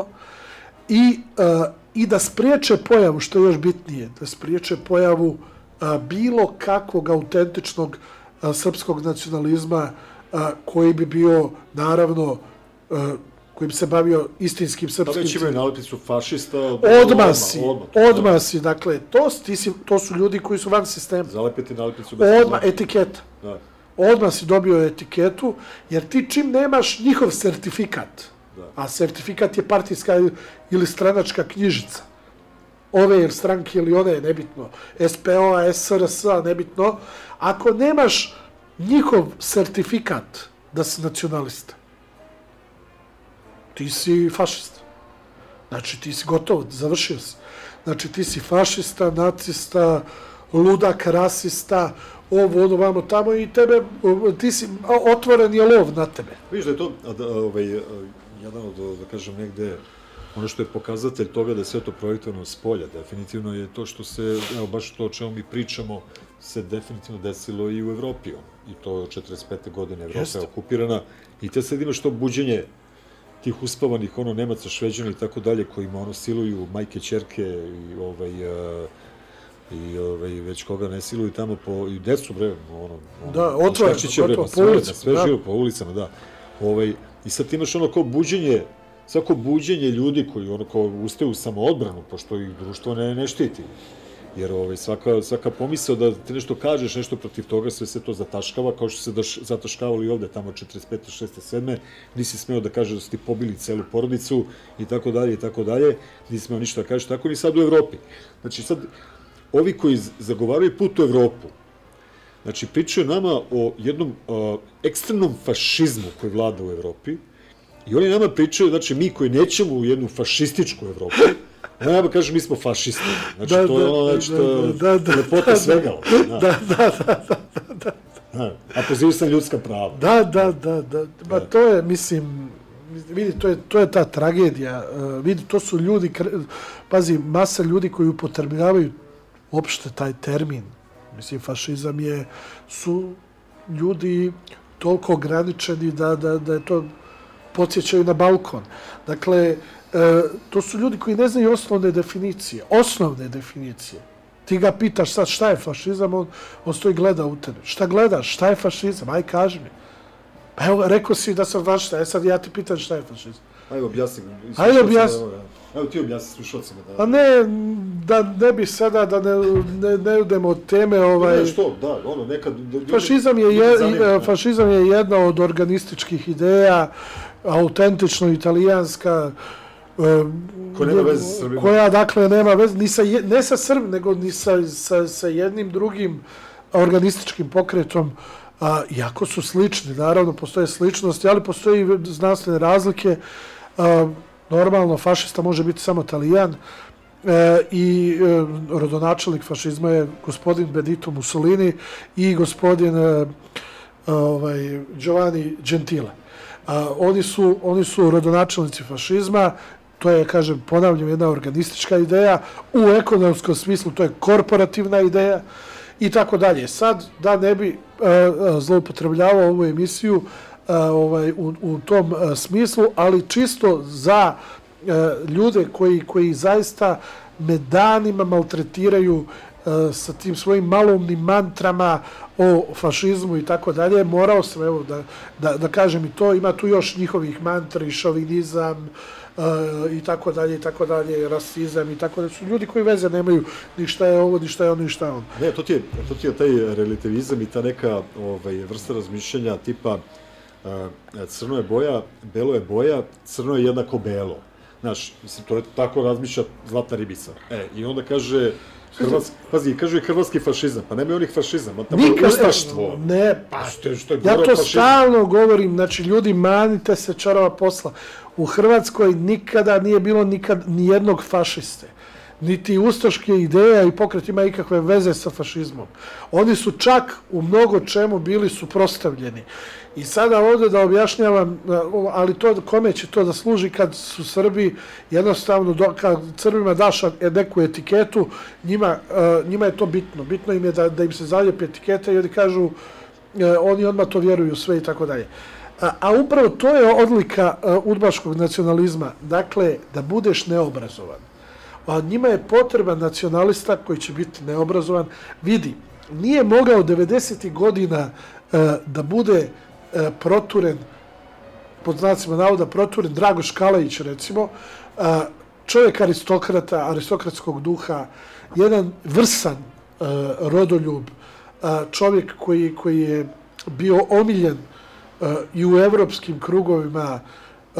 i da spriječe pojavu, što je još bitnije, da spriječe pojavu bilo kakvog autentičnog srpskog nacionalizma koji bi bio, naravno, koji bi se bavio istinskim srpskim... Pa već imaju nalepnicu fašista... Odmah si, dakle, to su ljudi koji su van sistema. Zalepiti nalepnicu... Odmah, etiketa. Odmah si dobio etiketu, jer ti čim nemaš njihov sertifikat, a sertifikat je partijska ili stranačka knjižica, ove ili stranke ili one, nebitno, SPO-a, SRS-a, nebitno, ako nemaš njihov sertifikat da si nacionalista, ti si fašista. Znači, ti si gotovo, završio si. Znači, ti si fašista, nacista, ludak, rasista, ovo, ono, vamo, tamo i tebe, ti si, otvoren je lov na tebe. Viš da je to jedan od, da kažem, negde, ono što je pokazatelj toga da je sve to projektovano s polja, definitivno je to što se, evo, baš to o čemu mi pričamo, se definitivno desilo i u Evropi. I to je od 45. godine Evropa je okupirana. I te sad imaš to buđenje tih uspavanih, Nemaca, Šveđana i tako dalje, kojima, siluju majke, ćerke i već koga ne siluju tamo i decu, bre, da, otvoreno, po ulicama. Sve živo po ulicama, da. I sad imaš kao buđenje, svako buđenje ljudi koji kao ustaju u samoodbranu, pošto ih društvo ne štiti. Jer svaka pomisao da ti nešto kažeš, nešto protiv toga, sve se to zataškava, kao što se zataškavalo i ovde, tamo 45. 6. 7. Nisi smeo da kažeš da su ti pobili celu porodicu i tako dalje, nisi smeo ništa da kažeš, tako ni sad u Evropi. Znači sad, ovi koji zagovaraju put u Evropu, znači pričaju nama o jednom ekstremnom fašizmu koji vlada u Evropi i oni nama pričaju, znači mi koji nećemo u jednu fašističku Evropu, ja kažem, mi smo fašisti. Znači, to je ono, lepota svega. A pozivaju sam ljudska prava. Da. To je, mislim, vidi, to je ta tragedija. Vidi, to su ljudi, pazi, masa ljudi koji upotrebljavaju uopšte taj termin. Mislim, fašizam su ljudi toliko ograničeni da je to podsjećaju na balkon. Dakle, to su ljudi koji ne znaju osnovne definicije. Ti ga pitaš sad šta je fašizam, on stoji gleda u tebe. Šta gledaš? Šta je fašizam? Aj, kaži mi. Pa evo, rekao si da sam fašista, sad ja ti pitam šta je fašizam. Ajde, objasni. Evo ti objasni slušalcima. A ne bi sada da ne udemo od teme. Ne, što, da, nekad... Fašizam je jedna od organističkih ideja, autentično italijanska, koja, dakle, nema veze, ne sa Srbim, nego ni sa jednim drugim organističkim pokretom, iako su slični, naravno, postoje sličnosti, ali postoje i znanstvene razlike. Normalno, fašista može biti samo Italijan i rodonačelnik fašizma je gospodin Benito Mussolini i gospodin Giovanni Gentile. Oni su rodonačelnici fašizma, to je, kažem, ponavljam, jedna organistička ideja, u ekonomskom smislu to je korporativna ideja i tako dalje. Sad, da ne bi zloupotrebljavao ovu emisiju u tom smislu, ali čisto za ljude koji zaista me danima maltretiraju sa tim svojim maloumnim mantrama o fašizmu i tako dalje, morao sam, evo, da kažem i to, ima tu još njihovih mantri, šovinizam i tako dalje, rasizam i tako dalje. Su ljudi koji veze nemaju ni šta je ovo, ni šta je ono, ni šta je ono. Ne, to ti je taj relativizam i ta neka vrsta razmišljanja tipa crno je boja, belo je boja, crno je jednako belo. Znaš, mislim, to je tako razmišlja Zlatna ribica. I onda kaže... Kažu i hrvatski fašizam, pa nema onih fašizama, tamo je ustaštvo. Ne, pa, ja to stalno govorim, znači, ljudi, manite se čarova posla. U Hrvatskoj nikada nije bilo ni jednog fašiste. Niti ustaške ideja i pokret ima ikakve veze sa fašizmom. Oni su čak u mnogo čemu bili suprotstavljeni. I sada ovdje da objašnjavam, ali to kome će to da služi kad su Srbi, jednostavno, kad Srbima daš neku etiketu, njima je to bitno. Bitno im je da im se zaljepi etiketa i oni kažu, oni odmah to vjeruju sve i tako dalje. A upravo to je odlika udbaškog nacionalizma, dakle, da budeš neobrazovan. Njima je potreban nacionalista koji će biti neobrazovan. Vidi, nije mogao 90. godina da bude proturen, pod znacima navoda proturen, Dragoš Kalajić, recimo, čovjek aristokratskog duha, jedan vrsan rodoljub, čovjek koji je bio omiljen i u evropskim krugovima,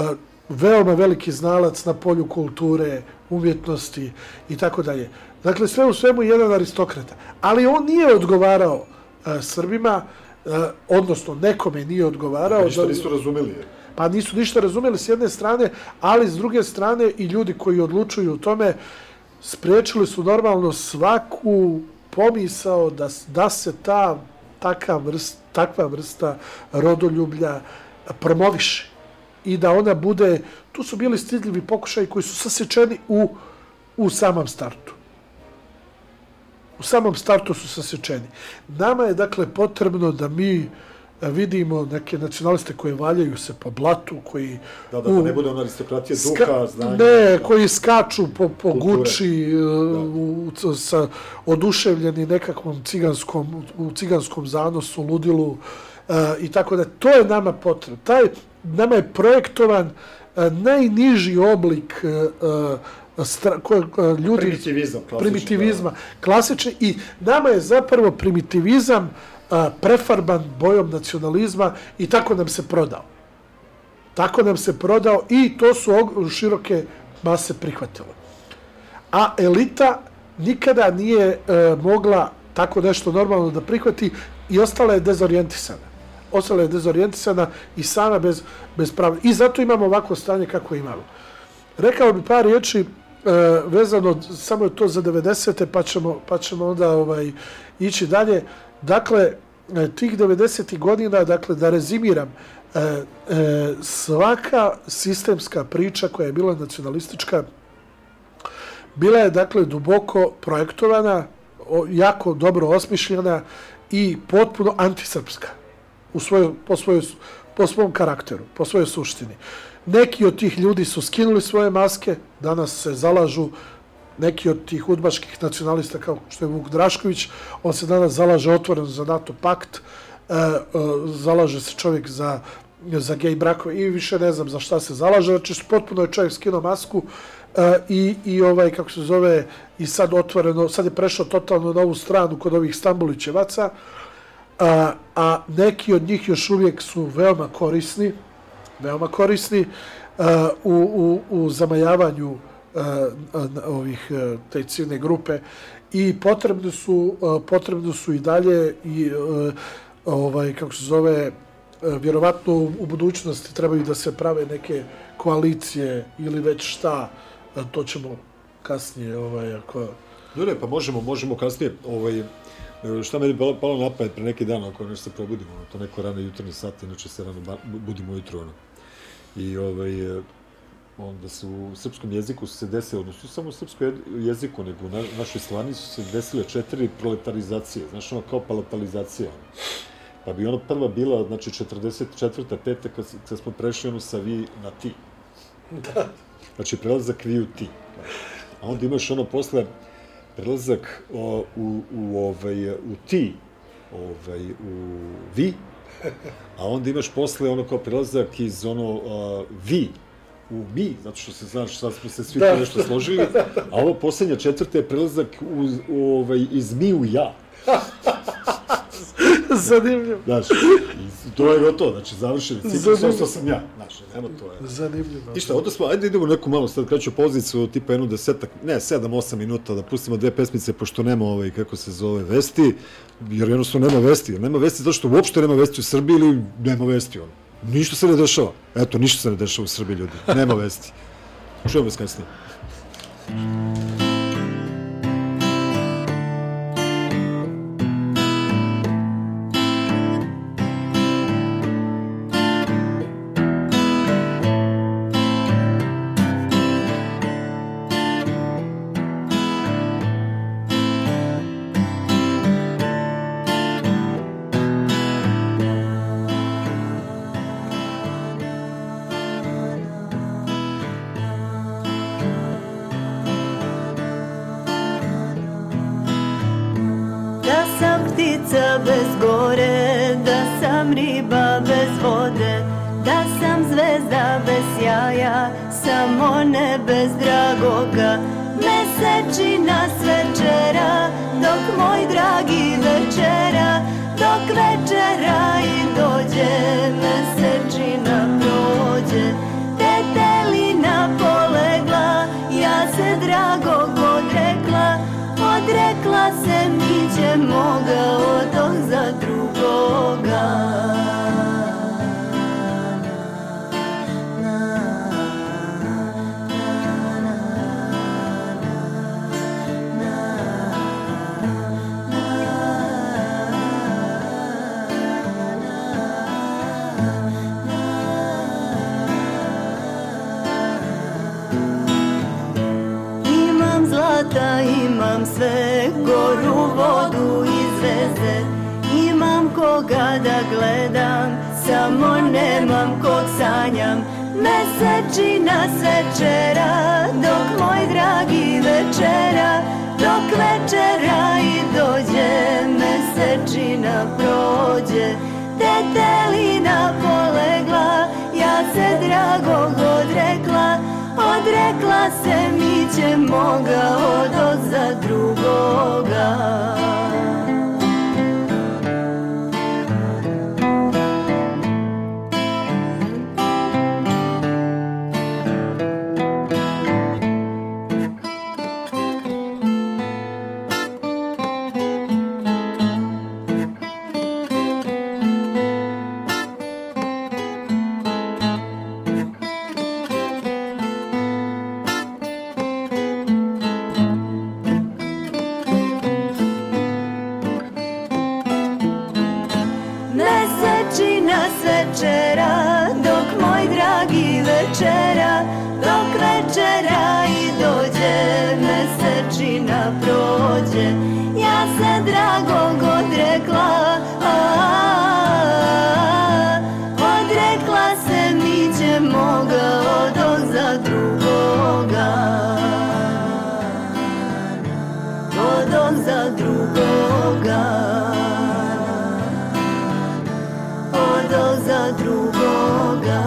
veoma veliki znalac na polju kulture, umjetnosti i tako dalje. Dakle, sve u svemu jedan aristokrata. Ali on nije odgovarao Srbima, odnosno nekome nije odgovarao. Ništa nisu razumeli. Pa nisu ništa razumeli s jedne strane, ali s druge strane i ljudi koji odlučuju o tome spriječili su normalno svaku pomisao da se takva vrsta rodoljublja promoviše i da ona bude, tu su bili stidljivi pokušaji koji su sasečeni u samom startu. U samom startu su sasečeni. Nama je dakle potrebno da mi vidimo neke nacionaliste koji valjaju se po blatu, koji... Da ne bude ona aristokratija duha, znanja. Ne, koji skaču po Guči, oduševljeni nekakvom ciganskom zanosu, ludilu i tako da. To je nama potrebno. Nama je projektovan najniži oblik ljudi... Primitivizma. Klasični. I nama je zapravo primitivizam prefarban bojom nacionalizma i tako nam se prodao. Tako nam se prodao i to su široke mase prihvatile. A elita nikada nije mogla tako nešto normalno da prihvati i ostala je dezorijentisana. Ostala je dezorijentisana i sama bez prava. I zato imamo ovako stanje kako imamo. Rekao bi par riječi vezano, samo je to za 90. pa ćemo onda ići dalje. Dakle, tih 90. godina, dakle, da rezimiram, svaka sistemska priča koja je bila nacionalistička bila je, dakle, duboko projektovana, jako dobro osmišljena i potpuno antisrpska po svom karakteru, po svojoj suštini. Neki od tih ljudi su skinuli svoje maske, danas se zalažu. Neki od tih udbaških nacionalista, kao što je Vuk Drašković, on se danas zalaže otvoreno za NATO pakt, zalaže se čovjek za gej brakove i više ne znam za šta se zalaže. Znači, potpuno je čovjek skinuo masku i kako se zove, i sad otvoreno, sad je prešao totalno na ovu stranu kod ovih Stambulićevaca, a neki od njih još uvijek su veoma korisni u zamajavanju te ciljne grupe i potrebno su i dalje i kako se zove, vjerovatno u budućnosti trebaju da se prave neke koalicije ili već šta, to ćemo kasnije ako... Ne, pa možemo kasnije, šta me je palo na pamet pre neki dan, ako nešto se probudimo, to neko rano jutarnji sat, inače se rano budimo ujutru, i onda su u srpskom jeziku su se desile, odnosno samo u srpskom jeziku, nego u našoj stvarni su se desile 4 proletarizacije, znaš, kao palatalizacija. Pa bi ono prva bila, znači, 44. 5. kad smo prešli sa vi na ti. Znači, prelazak vi u ti. A onda imaš ono posle prelazak u ti, u vi, a onda imaš posle ono kao prelazak iz ono vi u mi, zato što se znaš, sad smo se svi to nešto složili, a ovo posljednja 4. je prelazak iz mi u ja. Zanimljivo. Znaš, to je gotovo, znači završeni ciklus, ostao sam ja, znaš, nema to je. Zanimljivo. I šta, onda smo, ajde idemo neku malo, sad kreću poziciju, tipa 7-8 minuta, da pustimo 2 pesmice, pošto nema kako se zove, vesti, jer jednostavno nema vesti, zato što uopšte nema vesti u Srbiji ili nema vesti, ono. Ništa se ne dešava. Eto, ništa se ne dešava u Srbiji, ljudi. Nema vesti. Čujemo vas kasnije. Bez gore, da sam riba bez vode, da sam zvezda bez sjaja, samo ne bez dragoga. Mesečina s večera, dok moj dragi večera, dok večera i dođe, mesečina prođe, tete drugoga da gledam, samo nemam kog sanjam. Mesečina svečera, dok moj dragi večera, dok večera i dođe, mesečina prođe. Tetelina polegla, ja se dragog odrekla, odrekla se mi će moga od za drugoga. Mesečina svečera, dok moj dragi večera, dok večera i dođe, mesečina prođe. Ja se dragog odrekla, odrekla se mi će moga od za drugoga, od za drugoga. Za drugoga.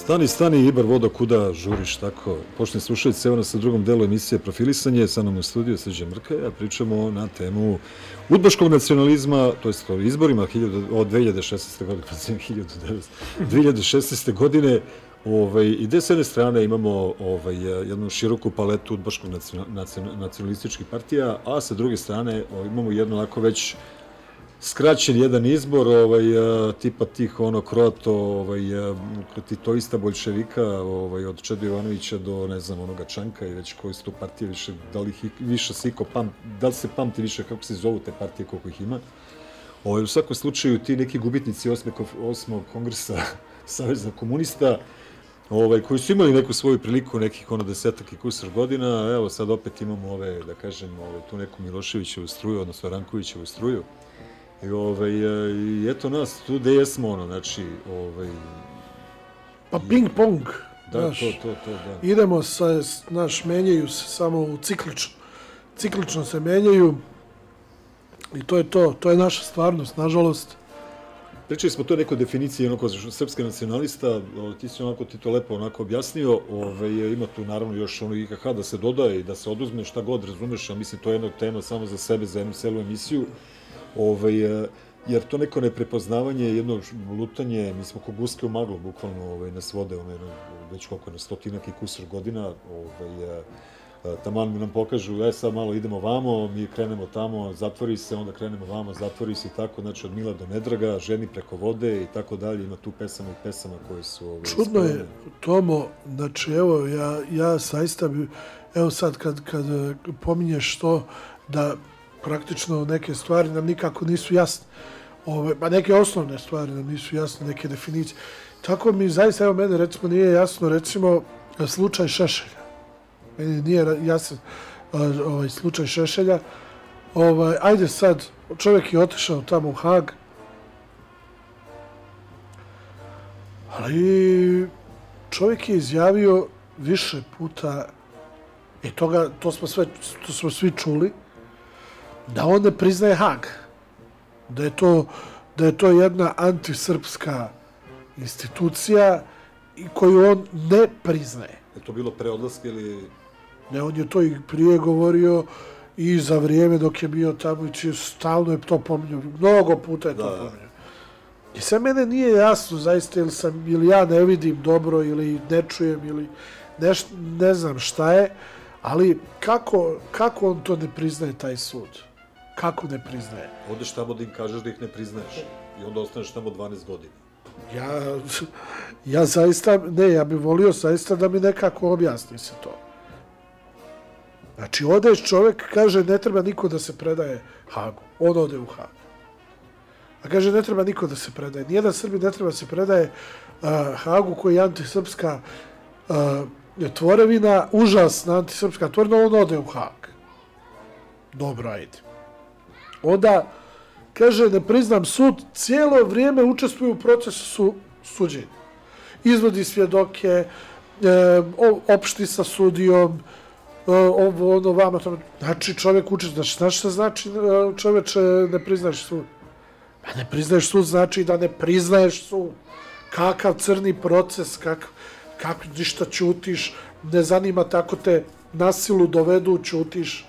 Stani, stani, Ibar Vodo, kuda žuriš, tako. Poštovni slušalice, evo nas u drugom delu emisije Profilisanje, sa nam u studiju Srđan Mrka, a pričamo na temu udbaškog nacionalizma, to jest o izborima od 2016. godine, 2016. godine, i gde s jedne strane imamo jednu široku paletu udbaškog nacionalističkih partija, a sa druge strane imamo jedno onako već skraćen jedan izbor, tipa tih Kroato, titoista boljševika, od Čeda Jovanovića do, ne znam, onoga Čanka i već koje su to partije više, da li ih više siko da li se pamti više kako se zovu te partije, koliko ih ima. U svakom slučaju, ti neki gubitnici 8. kongresa Saveza komunista, koji su imali neku svoju priliku, nekih 10 i kusur godina, evo sad opet imamo da kažem, tu neku Miloševićevu struju, odnosno Rankovićevu struju. I eto nas, tu gde jesmo, znači... Pa ping-pong, da. Idemo, menjaju se samo ciklično se menjaju i to je to, to je naša stvarnost, nažalost. Pričali smo to nekoj definiciji, srpski nacionalista, ti to lepo onako objasnio, ima tu naravno još IKH da se dodaje i da se oduzme šta god, razumeš, a mislim to je jedna tema samo za sebe, za jednu celu emisiju, jer to neko neprepoznavanje, jedno lutanje, mi smo ko guske u maglu, bukvalno nas vode, već koliko na 100 i kusur godina, taman nam pokažu, sad malo idemo vamo, mi krenemo tamo, zatvori se, onda krenemo vamo, zatvori se i tako, znači od Mila do Nedraga, ženi preko vode i tako dalje, ima tu pesama i pesama koje su... Čudno je, Tomo, znači evo, ja saista bi, evo sad kad pominješ to, da praktično neke stvari nam nikako nisu jasne, pa neke osnovne stvari nam nisu jasne, neke definicije. Tako mi zaista, evo mene recimo nije jasno, recimo, slučaj Šešelja. Meni nije jasan slučaj Šešelja. Ajde sad, čovjek je otišao tamo u Hag, ali čovjek je izjavio više puta, i to smo svi čuli, da on ne priznaje Hag. Da je to jedna antisrpska institucija koju on ne priznaje. Je to bilo pre odlaska ili... Ne, on je to i prije govorio i za vrijeme dok je bio tamo i stalno je to pominjao. Mnogo puta je to pominjao. I sad mene nije jasno zaista ili ja ne vidim dobro ili ne čujem ili ne znam šta je, ali kako on to ne priznaje taj sud? Kako ne priznaje? Odeš tamo da im kažeš da ih ne priznaješ i onda ostaneš tamo 12 godina. Ja zaista, ja bih volio zaista da mi nekako objasni se to. Znači, odeš čovjek, kaže, ne treba niko da se predaje Hagu. On ode u Hag. A kaže, ne treba niko da se predaje. Nijedan Srbi ne treba da se predaje Hagu koji je antisrpska tvorevina, užasna antisrpska tvorevina, on ode u Hag. Dobro, ajde. Onda, kaže, ne priznam sud, cijelo vrijeme učestvuje u procesu suđenja. Izvodi svjedoke, opšti sa sudijom, vama to... Znači, čovjek uči, znaš šta znači čoveče ne priznaješ sud? Pa ne priznaješ sud znači da ne priznaješ sud. Kakav crni proces, kako ništa ćutiš, ne zanima tako te na silu dovedu, ćutiš.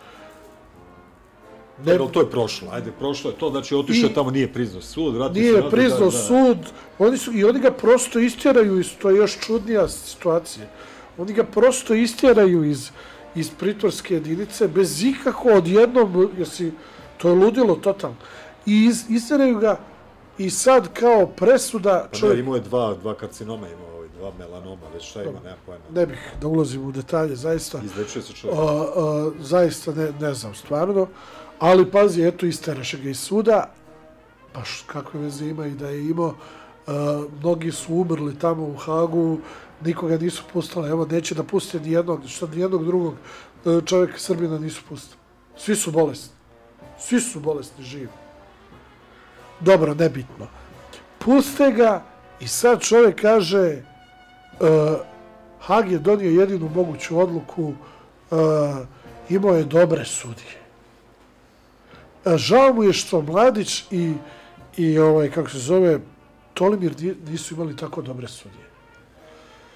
To je prošlo, ajde, prošlo je to, znači otišao tamo, nije priznao sud, vratio se... Nije priznao sud, oni ga prosto istjeraju, to je još čudnija situacija, oni ga prosto istjeraju iz pritvorske jedinice, bez ikako odjednom, to je ludilo totalno, i istjeraju ga i sad kao presuda... Imao je dva karcinoma, imao je 2 melanoma, već šta ima, nema pojma. Ne bih da ulazim u detalje, zaista... Izlečuje se čovjek. Zaista ne znam stvarno. Ali pazi, eto, isteraše ga iz suda, pa kakve veze ima i da je imao, mnogi su umrli tamo u Hagu, nikoga nisu pustili, evo, neće da puste nijednog drugog čovjeka Srbina nisu pustili. Svi su bolesni, živi. Dobro, nebitno. Puste ga i sad čovjek kaže, Hag je donio jedinu moguću odluku, imao je dobre sudije. Žao mu je što Mladić i kako se zove, Tolimir nisu imali tako dobre sudije.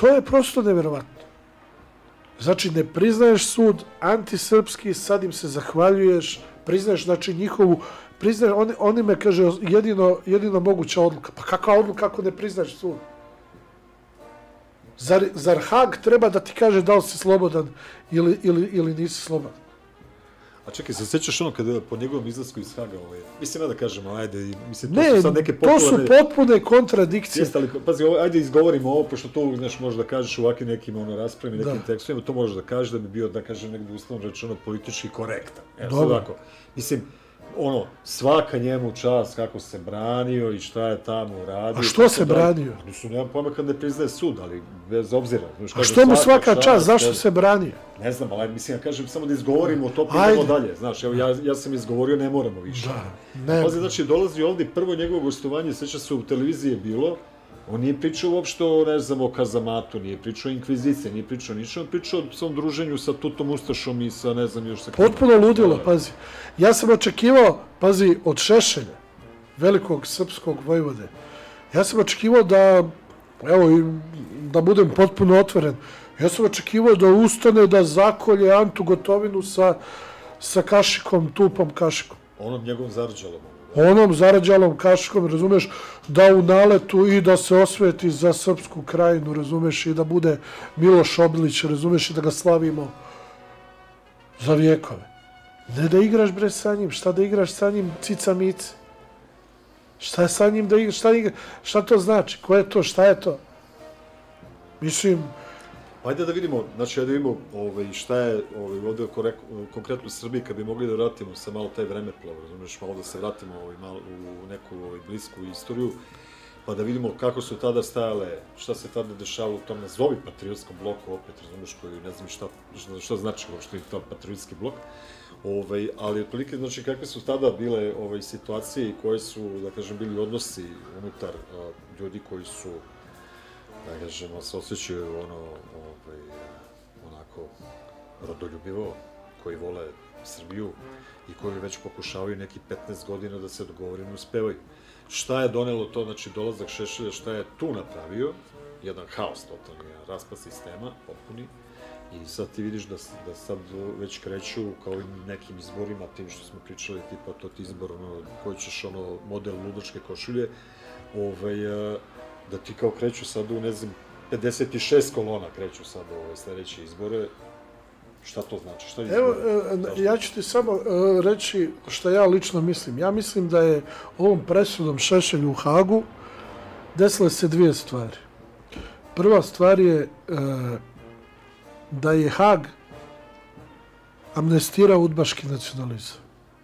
to je prosto neverovatno. Znači, ne priznaješ sud, antisrpski, sad im se zahvaljuješ, priznaješ, znači, njihovu, priznaješ, oni me, kaže, jedino moguća odluka. Pa kakva odluka ako ne priznaješ sud? Zar Hag treba da ti kaže da li si slobodan ili nisi slobodan? A čekaj, se sjećaš ono kada po njegovom izlasku iz Haga, mislim ja da kažemo, ajde, mislim, to su sad neke popularne... to su potpune kontradikcije. Jeste, ali, pazi, ajde izgovorimo ovo, pošto to, znaš, možeš da kažeš u ovakvim nekim raspravima, nekim tekstovima, to možeš da kažeš da bi bio, da kažem, negdje uslovno rečeno politički korektan. Dobro. Mislim, svaka njemu čast kako se branio i šta je tamo radio. A što se branio? Nemam pojma kad ne priznaje sud, ali bez obzira. A što mu svaka čast, zašto se branio? Ne znam, ali mislim, ja kažem samo da izgovorimo to, pa idemo dalje. Znaš, evo, ja sam izgovorio, ne moramo više. Pazi, znači, dolazi ovdje, prvo njegovo gostovanje, sveća se u televiziji je bilo, on nije pričao uopšte o, ne znam, o kazamatu, nije pričao o inkviziciji, nije pričao ničem, on pričao o svom druženju sa Tutom Ustašom i sa, ne znam, još sa... Potpuno ludilo, pazi. Ja sam očekivao, pazi, od Šešelja, velikog srpskog vojvode, ja sam očekivao da, evo, da budem potpuno otvoren, ja sam očekivao da ustane, da zakolje Antu Gotovinu sa kašikom, tupom kašikom. Onom njegovom zarđalom. Onom zarađalom kašikom, razumeš, da u naletu i da se osveti za Srpsku krajinu, razumeš, i da bude Miloš Obilić, razumeš, i da ga slavimo za vijekove. Ne da igraš, bre, sa njim, šta da igraš sa njim, cica mice? Šta sa njim da igraš, šta to znači, ko je to, šta je to? Mislim... Ajde da vidimo, znači, šta je ovdje konkretno u Srbiji, kad bi mogli da vratimo sa malo taj vremeplov, razumiješ, malo da se vratimo u neku blisku istoriju, pa da vidimo kako su tada stajale, šta se tada dešavalo u tom nazovi patriotskom bloku, opet, razumiješ, koji ne znam šta znači uopšte to patriotski blok, ali otprilike, znači, kakve su tada bile situacije i koje su, da kažem, bili odnosi unutar ljudi koji su, da kažemo, se osjećaju onako rodoljubivo, koji vole Srbiju i koji već pokušavaju neki 15 godina da se dogovore, ne uspevaju. Šta je donelo to, znači dolazak Šešelja, šta je tu napravio? Jedan haos, totalni raspad sistema, potpuni. I sad ti vidiš da sad već kreću kao i nekim izborima, tim što smo pričali, tipa tot izbor, koji ćeš model ludačke košulje, da ti kao kreću sad u, ne znam, 56 kolona kreću sad u sljedeće izbore. Šta to znači? Evo, ja ću ti samo reći što ja lično mislim. Ja mislim da je ovom presudom Šešelju u Hagu desile se dvije stvari. Prva stvar je da je Hag amnestirao udbaški nacionalizam.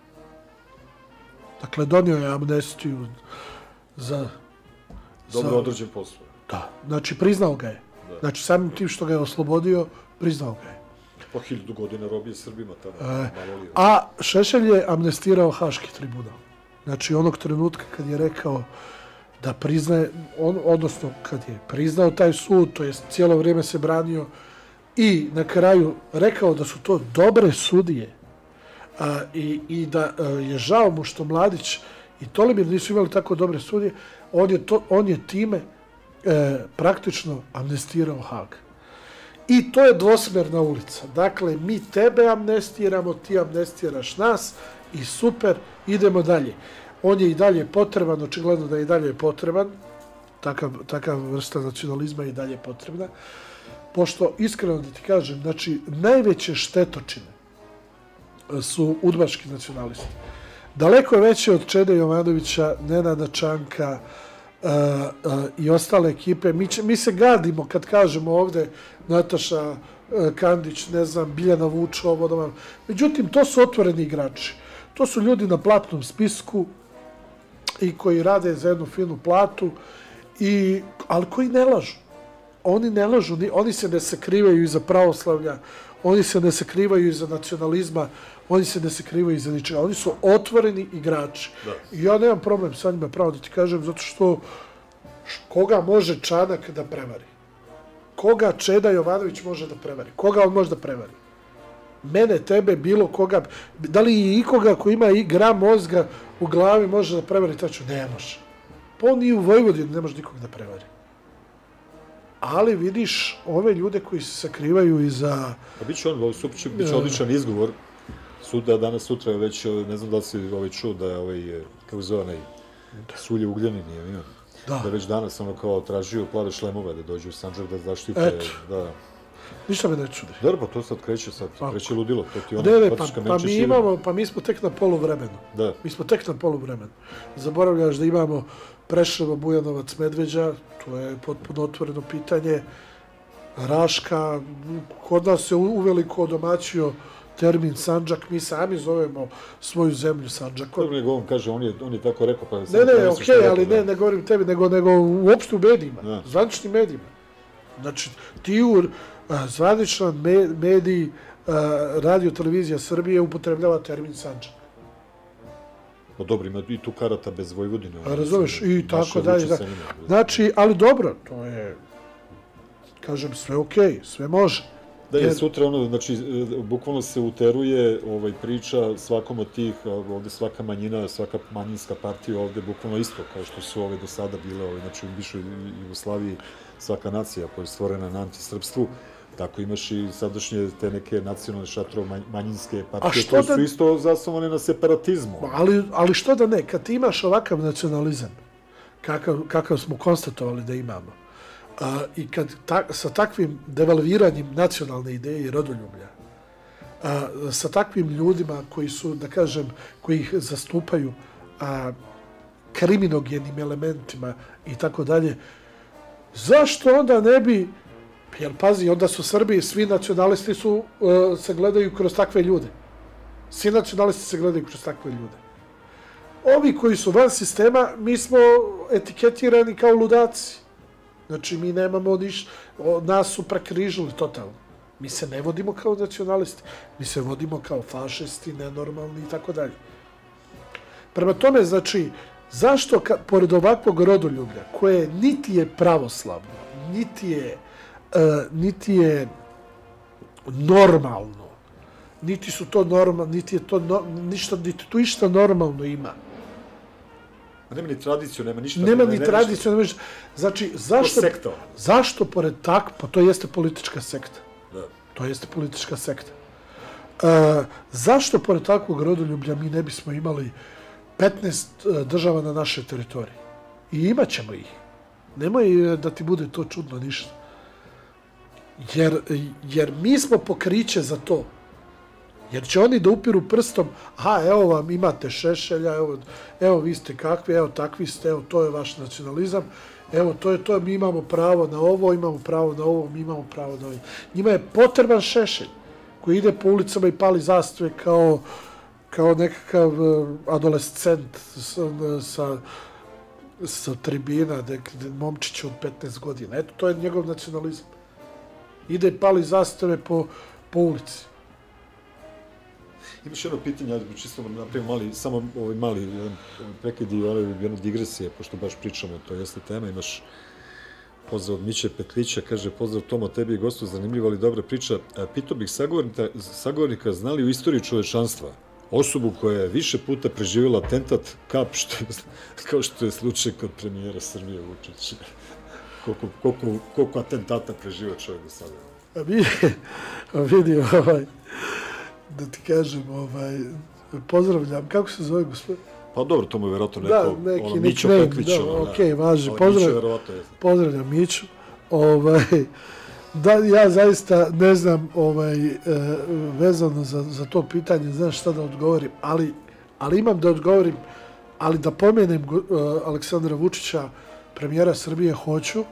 Dakle, donio je amnestiju za... Dobro određen posao. Da, znači priznao ga je. Znači samim tim što ga je oslobodio, priznao ga je. Po 1000 godina robije Srbima tamo. A Šešelj je amnestirao Haški tribunal. Znači onog trenutka kad je rekao da priznaje, odnosno kad je priznao taj sud, to je cijelo vrijeme se branio i na kraju rekao da su to dobre sudije i da je žao mu što Mladić i Tolimir nisu imali tako dobre sudije, on je time praktično amnestirao Hag. I to je dvosmerna ulica. Dakle, mi tebe amnestiramo, ti amnestiraš nas i super, idemo dalje. On je i dalje potreban, očigledno da je i dalje potreban, takav vrsta nacionalizma je i dalje potrebna, pošto, iskreno da ti kažem, znači, najveće štetočine su udbaški nacionalisti. Daleko je veće od Čede Jovanovića, Nenada Čanka i ostale ekipe. Mi se gadimo kad kažemo ovde Nataša Kandić, ne znam, Biljana Vučov, međutim, to su otvoreni igrači. To su ljudi na platnom spisku i koji rade za jednu finu platu, ali koji ne lažu. Oni ne lažu, oni se ne sakrivaju iza pravoslavlja, oni se ne sakrivaju iza nacionalizma, oni se ne sakrivaju iza ničega. Oni su otvoreni igrači. I ja nemam problem sa njima, pravo da ti kažem, zato što koga može Čanak da prevari? Koga Čeda Jovanović može da prevari? Koga on može da prevari? Mene, tebe, bilo koga. Da li i ikoga ko ima i gram mozga u glavi može da prevari tačno? Ne može. Pa on i u Vojvodini ne može nikog da prevari. ali vidiš ove ljude koji se sakrivaju iza... Pa biće odličan izgovor. Danas, sutra već, ne znam da li si čuo da je kako zove onaj Sulje Ugljanin, da već danas kao tražio plave šlemove da dođu u Sandžak da zaštite. Ništa me ne čudi. Dobro, to sad kreće ludilo. To ti ono, pa mi smo tek na poluvremenu. Da. Mi smo tek na poluvremenu. Zaboravljaš da imamo Preševo, Bujanovac, Medveđa, to je potpuno otvoreno pitanje. Raška, kod nas se uveliko odomaćio termin Sandžak, mi sami zovemo svoju zemlju Sandžakom. Dobro, nego on kaže, on je tako rekao, pa... Ne, okej, ali ne govorim tebi, nego uopšte u medijima, zvaničnim medijima. Znači, ti zvaničan medij, Radio Televizija Srbije upotrebljava termin Sandžak. Pa dobro, ima i tu karata bez Vojvodine. Razumeš, i tako dalje. Znači, ali dobro, to je, kažem, sve okej, sve može. Da je sutra znači, bukvalno se uteruje priča svakom od tih, ovde svaka manjina, svaka manjinska partija ovde bukvalno isto, kao što su do sada bile, znači u bivšoj Jugoslaviji svaka nacija koja je stvorena na antisrpstvu, tako imaš i sadašnje te neke nacionalne šatrove manjinske partije koje su isto zasnovane na separatizmu. Ali što da ne, kad ti imaš ovakav nacionalizam, kakav smo konstatovali da imamo, i kad sa takvim devalviranjem nacionalne ideje i rodoljublja, sa takvim ljudima koji su, da kažem, koji ih zastupaju kriminogenim elementima i tako dalje, zašto onda ne bi, jer pazi, onda su Srbi, svi nacionalisti se gledaju kroz takve ljude. Svi nacionalisti se gledaju kroz takve ljude. Ovi koji su van sistema, mi smo etiketirani kao ludaci. Znači, mi nemamo ništa, nas su prekrižili totalno. Mi se ne vodimo kao nacionalisti, mi se vodimo kao fašisti, nenormalni i tako dalje. Prema tome, znači, zašto, pored ovakvog rodoljublja, koje niti je pravoslavno, niti je normalno, niti su to normalno, niti je to ništa, niti tu išta normalno ima. Nema ni tradiciju, nema ništa. Nema ni tradiciju, nema ništa. Znači, zašto pored tako, pa to jeste politička sekta. To jeste politička sekta. Zašto pored takvog rodoljublja mi ne bismo imali 15 država na našoj teritoriji? I imat ćemo ih. Nemoj da ti bude to čudno ništa. Jer mi smo pokriće za to. Jer će oni da upiru prstom, evo vam, imate Šešelja, evo vi ste kakvi, evo takvi ste, evo to je vaš nacionalizam, evo to je to, mi imamo pravo na ovo, imamo pravo na ovo, mi imamo pravo na ovo. Njima je potreban Šešelj koji ide po ulicama i pali zastave kao nekakav adolescent sa tribina, momčić od 15 godina. Eto, to je njegov nacionalizam. Ide i pali zastave po ulici. Imaš jedno pitanje, čisto napravim mali prekid i jednu digresije, pošto baš pričamo, to jeste tema, imaš pozdrav od Miće Petlića, kaže pozdrav Tomo, tebi i gostu, zanimljiva ali dobra priča. Pitao bih sagovornika, znali u istoriji čovečanstva osobu koja je više puta preživjela atentat kao što je slučaj kod premijera Srbije Vučića? Koliko atentata preživio čovjek do sada? Vidim, da ti kažem, pozdravljam, kako se zove gospodin? Pa dobro, to mu je verovatno neko, Mićo Petlić. Da, okej, važi, pozdravljam Miću. Da, ja zaista ne znam vezano za to pitanje, znam šta da odgovorim, ali imam da odgovorim, ali da pomenem Aleksandra Vučića, premijera Srbije, hoću.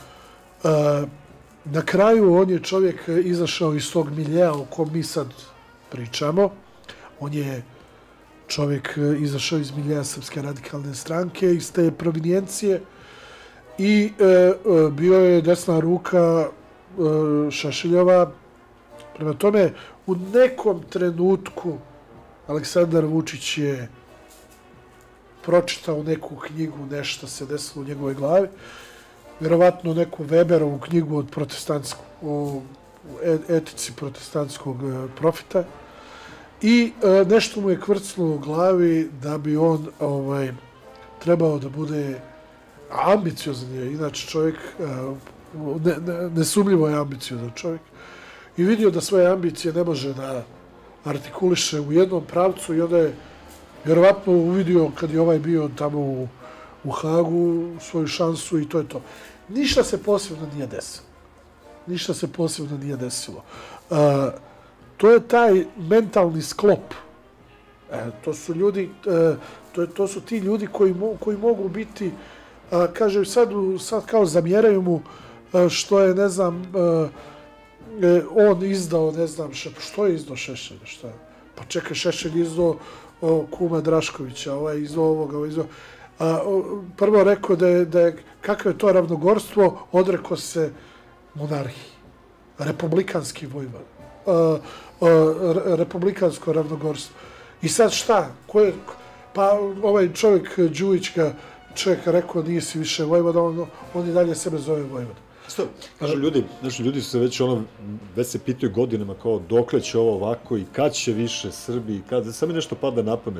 Na kraju on je čovjek izašao iz tog miljeja o kom mi sad pričamo. On je čovjek izašao iz miljeja Srpske radikalne stranke, iz te provinijencije i bio je desna ruka Šešeljova. Prema tome, u nekom trenutku Aleksandar Vučić je pročitao neku knjigu, nešto se desilo u njegovoj glavi, vjerovatno neku Weberovu knjigu od o etici protestantskog profita i nešto mu je kvrcnulo u glavi da bi on trebao da bude ambiciozan je, inače čovjek nesumljivo je ambiciozan čovjek i vidio da svoje ambicije ne može da artikuliše u jednom pravcu i onda je vjerovatno uvidio kad je ovaj bio tamo u Hagu svoju šansu i to je to. Ništa se posebno nije desilo. Ništa se posebno nije desilo. To je taj mentalni sklop. To su ljudi, to su ti ljudi koji mogu biti, kaže sad kao zamjeraju mu što je, ne znam, on izdao, ne znam, što je izdao Šešelj, šta? Pa čekaj, Šešelj izdao kuma Draškovića, ovaj izdao ovoga, ovaj izdao. Prvo rekao da je kakvo je to ravnogorstvo, odrekao se monarhiji, republikanski vojvoda, republikansko ravnogorstvo. I sad šta? Pa ovaj čovjek Đujić ga rekao nisi više vojvoda, on i dalje sebe zove vojvoda. Što? Naši ljudi su se već se pitaju godinama kao dokle će ovo ovako i kad će više Srbiji, sad mi nešto pada na pamet.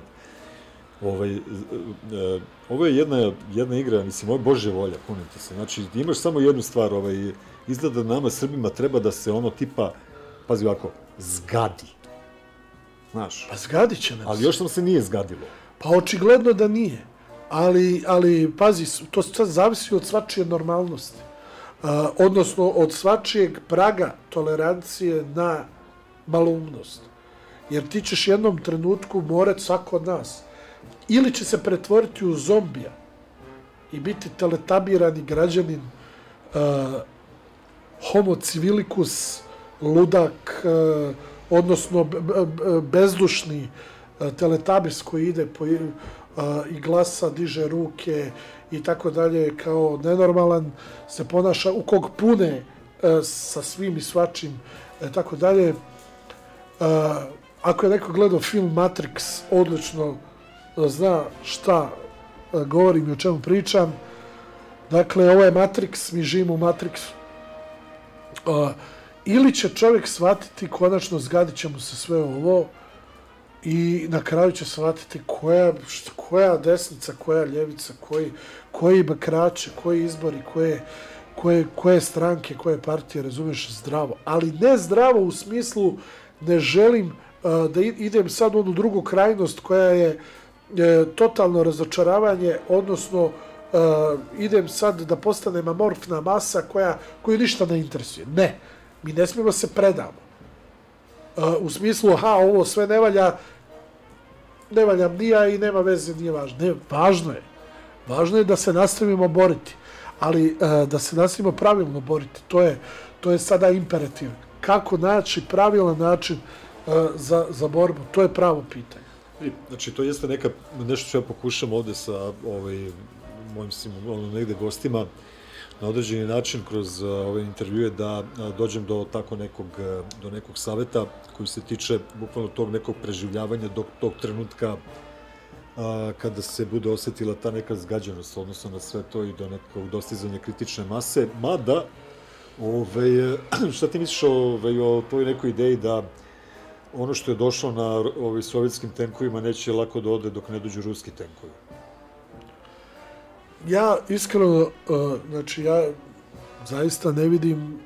Ovo je jedna igra, mislim, ovo je Božja volja, punite se. Znači, imaš samo jednu stvar, izgleda da nama Srbima treba da se tipa, pazi ovako, zgadi. Znaš. Pa zgadit će nas. Ali još nam se nije zgadilo. Pa očigledno da nije. Ali pazi, to sad zavisi od svačije normalnosti. Odnosno, od svačijeg praga tolerancije na maloumnost. Jer ti ćeš jednom trenutku morat svako od nas. Ili će se pretvoriti u zombija i biti teletabirani građanin, homo civilicus, ludak, odnosno bezdušni teletabis koji ide i glasa, diže ruke i tako dalje, kao nenormalan, se ponaša, u kog pune sa svim i svačim, tako dalje. Ako je neko gledao film Matrix, odlično zna šta govorim i o čemu pričam. Dakle, ovo je Matrix, mi živimo u Matrixu. Ili će čovjek shvatiti, konačno zgadit će mu se sve ovo i na kraju će shvatiti koja desnica, koja ljevica, koji bakrače, koji izbori, koje stranke, koje partije, razumiješ, zdravo. Ali ne zdravo u smislu ne želim da idem sad u onu drugu krajnost koja je totalno razočaravanje, odnosno idem sad da postanem amorfna masa koju ništa ne interesuje. Ne, mi ne smijemo se predamo. U smislu, ovo sve ne valjam ni ja i nema veze, nije važno. Ne, važno je. Važno je da se nastavimo boriti, ali da se nastavimo pravilno boriti, to je sada imperativ. Kako naći pravilan način za borbu, to je pravo pitanje. Znači, to jeste nešto što ja pokušam ovde sa mojim negde gostima na određeni način kroz ove intervjue da dođem do tako nekog saveta koji se tiče bukvalno tog nekog preživljavanja do tog trenutka kada se bude osetila ta neka zgađenost odnosno na sve to i do nekog dostizanja kritične mase. Mada, šta ti misliš o toj nekoj ideji da ono što je došlo na sovjetskim tenkovima neće lako da ode dok ne dođu ruski tenkovi? Ja iskreno, znači ja zaista ne vidim,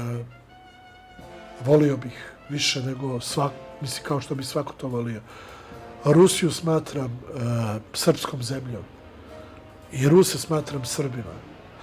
volio bih više nego mislim kao što bi svako to volio. Rusiju smatram srpskom zemljom i Ruse smatram Srbima.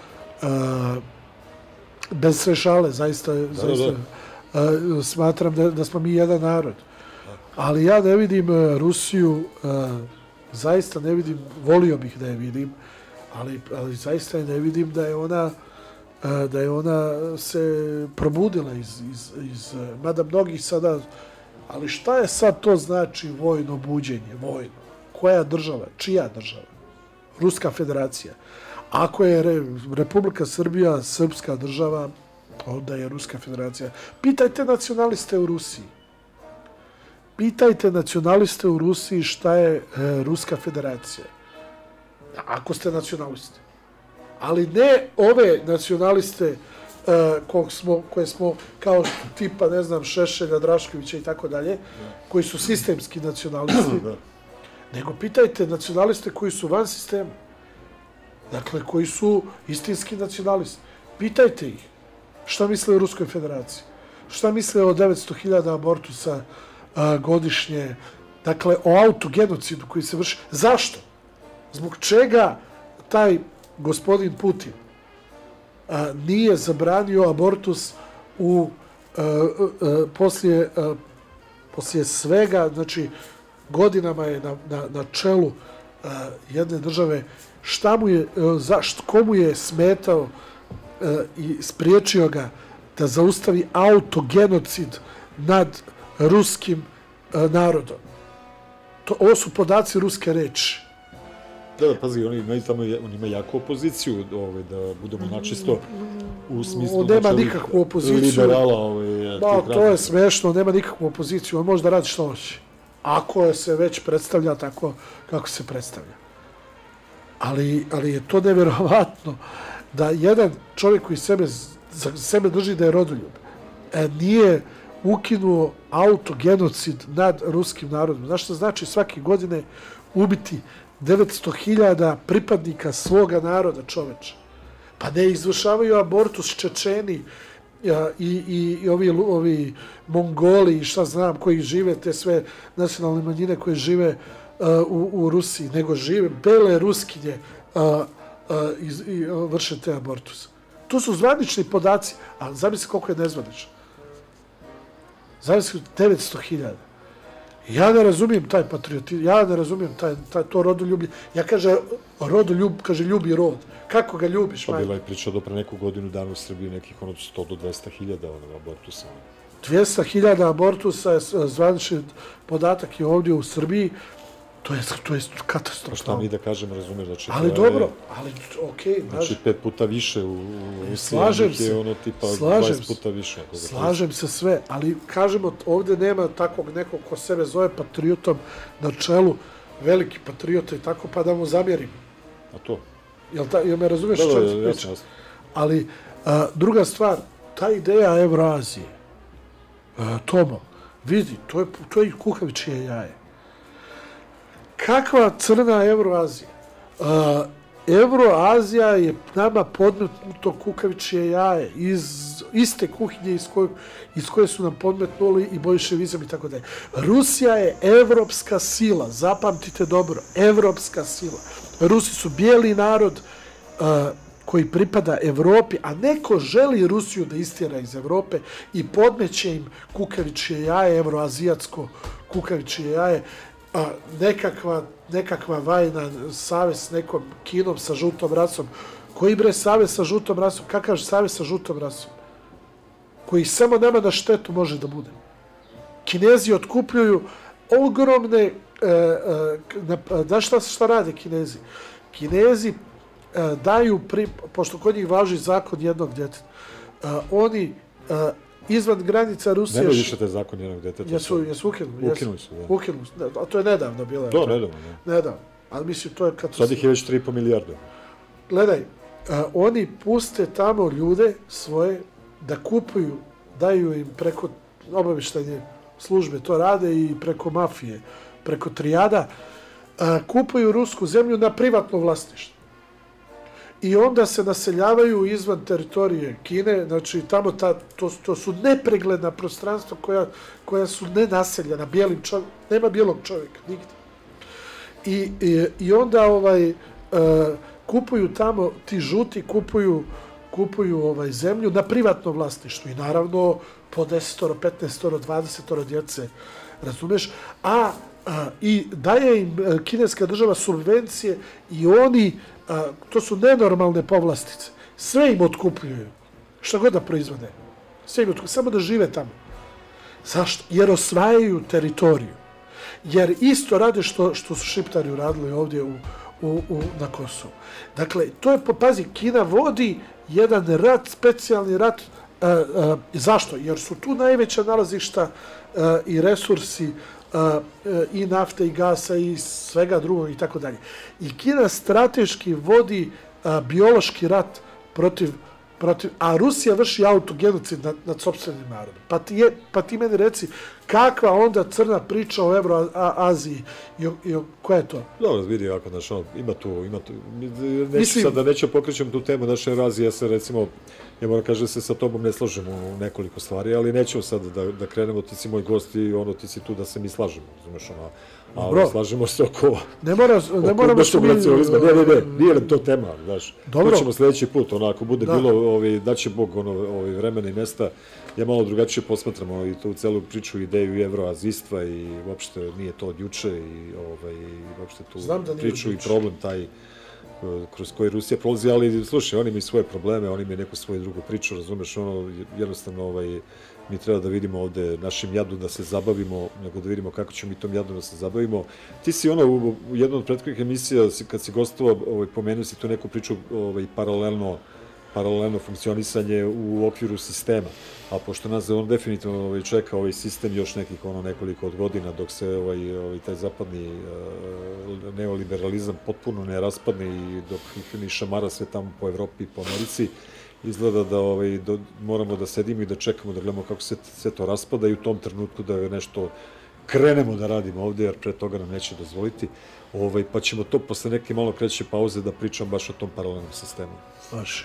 Bez sve šale, zaista smatram da smo mi jedan narod. Ali ja ne vidim Rusiju, zaista ne vidim, volio bih da je vidim, ali zaista ne vidim da je ona se probudila mada mnogi sada, ali šta je sad to znači vojno buđenje, vojno? Koja država? Čija država? Ruska federacija. Ako je Republika Srbija srpska država, onda je Ruska federacija. Pitajte nacionaliste u Rusiji. Pitajte nacionaliste u Rusiji šta je Ruska federacija. Ako ste nacionalisti. Ali ne ove nacionaliste koje smo kao tipa, ne znam, Šešelja, Draškovića i tako dalje, koji su sistemski nacionalisti, nego pitajte nacionaliste koji su van sistema. Dakle, koji su istinski nacionalisti. Pitajte ih. Šta misle o Ruskoj federaciji? Šta misle o 900.000 abortusa godišnje? Dakle, o autogenocidu koji se vrši. Zašto? Zbog čega taj gospodin Putin nije zabranio abortus poslije svega, znači godinama je na čelu jedne države, komu je smetao i spriječio ga da zaustavi autogenocid nad ruskim narodom. Ovo su podaci ruske reči. Da, pazi, oni imaju jaku opoziciju, da budemo načisto u smislu nema nikakvu opoziciju. Liberala. To je smešno, nema nikakvu opoziciju, on može da radi što hoće. Ako se već predstavlja tako kako se predstavlja. Ali je to nevjerovatno da jedan čovjek koji sebe drži da je rodoljub nije ukinuo autogenocid nad ruskim narodom. Znaš što znači svake godine ubiti 900.000 pripadnika svoga naroda, čoveče? Pa ne izvršavaju abortus Čečeni i ovi Mongoli i šta znam koji žive, te sve nacionalne manjine koje žive u Rusiji, nego žive bele Ruskinje i vrše te abortuse. To su zvanični podaci, a zamisli koliko je nezvanično. Zamisli 900.000. Ja ne razumijem taj patriotizam, ja ne razumijem to rodoljublje. Ja kaže ljubi rod. Kako ga ljubiš, majko? Bila je priča do pre neku godinu dana u Srbiji nekih 100 do 200.000 abortusa. 200.000 abortusa je zvanični podatak je ovdje u Srbiji. To je katastrofa. Šta mi da kažem, razumeš? Znači, ali dobro, ali okej. Znači 5 puta više u slažem se, ono tipa 20 puta više. Slažem se sve, ali kažemo, ovdje nema takvog nekog ko sebe zove patriotom na čelu, veliki patriota i tako, pa da mu zamjerim. A to? Jel me razumeš što ti pričam? Ali druga stvar, ta ideja Evroazije, Tomo, vidi, to je kukavičije jaje. Kakva crna Evroazija? Evroazija je nama podmetnuto kukavičije jaje iz iste kuhinje iz koje su nam podmetnuli i boljševizam i tako dalje. Rusija je evropska sila, zapamtite dobro, evropska sila. Rusi su bijeli narod koji pripada Evropi, a neko želi Rusiju da istjera iz Evrope i podmeće im kukavičije jaje, evroazijatsko kukavičije jaje, nekakva vajna savez s nekom Kinom sa žutom rasom. Koji bre savez sa žutom rasom? Kakav savez sa žutom rasom? Koji samo nama na štetu može da bude. Kinezi otkupljuju ogromne... Znaš šta rade Kinezi? Kinezi daju, pošto kod njih važi zakon jednog djeteta, oni izvan granica Rusije... Nema više te zakon jednog djeteta. Jesu ukinuli? Ukinuli su, da. Ukinuli su, a to je nedavno bilo. Da, nedavno. Nedavno, ali mislim, to je katastrofa. Sad ih je već 3,5 milijarda. Gledaj, oni puste tamo ljude svoje da kupuju, daju im preko obavještajne službe, to rade i preko mafije, preko trijada, kupuju rusku zemlju na privatno vlasništvo. I onda se naseljavaju izvan teritorije Kine, znači tamo to su nepregledna prostranstva koja su nenaseljena bijelim čovjekom, nema bijelog čovjeka, nigdje. I onda kupuju tamo, ti žuti kupuju zemlju na privatno vlasništvo i naravno po 10, 15, 20 djece, razumeš? I daje im kineska država subvencije i oni, to su nenormalne povlastice, sve im otkupljuju, šta god da proizvode, sve im otkupljuju, samo da žive tamo. Zašto? Jer osvajaju teritoriju. Jer isto rade što su Šiptari uradili ovdje na Kosovu. Dakle, to je, pazi, Kina vodi jedan rat, specijalni rat. Zašto? Jer su tu najveća nalazišta i resursi i nafte i gasa i svega drugog i tako dalje. I Kina strateški vodi biološki rat protiv, a Rusija vrši autogenocid nad sopstvenim narodom. Pa ti meni reci kakva onda crna priča o Evroaziji i koja je to? Dobro, vidi ovako, znaš, ima tu, neću sad da neću pokrećem tu temu naše Evroazije, ja se recimo, ja moram kažem da se sa tobom ne slažem u nekoliko stvari, ali nećemo sad da krenemo, ti si moj gost i ti si tu da se mi slažemo, razumeš, ali slažemo se oko... Ne moramo što mi... Ne, nije nam to tema, znaš. Dobro. To ćemo sledeći put, ako bude bilo, daće Bog vremena i mesta, ja malo drugačije posmatram i tu celu priču, ideju i evroazijstva i uopšte nije to od juče i uopšte tu priču i problem taj kroz koji Rusija prolazi, ali slušaj, oni imaju svoje probleme, oni imaju neku svoju drugu priču, razumeš, jednostavno mi treba da vidimo ovde našim jadu da se zabavimo, nego da vidimo kako ćemo mi tom jadu da se zabavimo. Ti si u jednom od prethodnih emisija, kad si gostovao, pomenuo si tu neku priču paralelno funkcionisanje u okviru sistema, a pošto nas on definitivno čeka ovaj sistem još nekih nekoliko od godina dok se taj zapadni neoliberalizam potpuno ne raspadne i dok ih ni šamara sve tamo po Evropi i po Americi, izgleda da moramo da sedimo i da čekamo da gledamo kako se sve to raspada i u tom trenutku da nešto krenemo da radimo ovde, jer pre toga nam neće dozvoliti, pa ćemo to posle neke malo kreće pauze da pričam baš o tom paralelnom sistemu. Baš.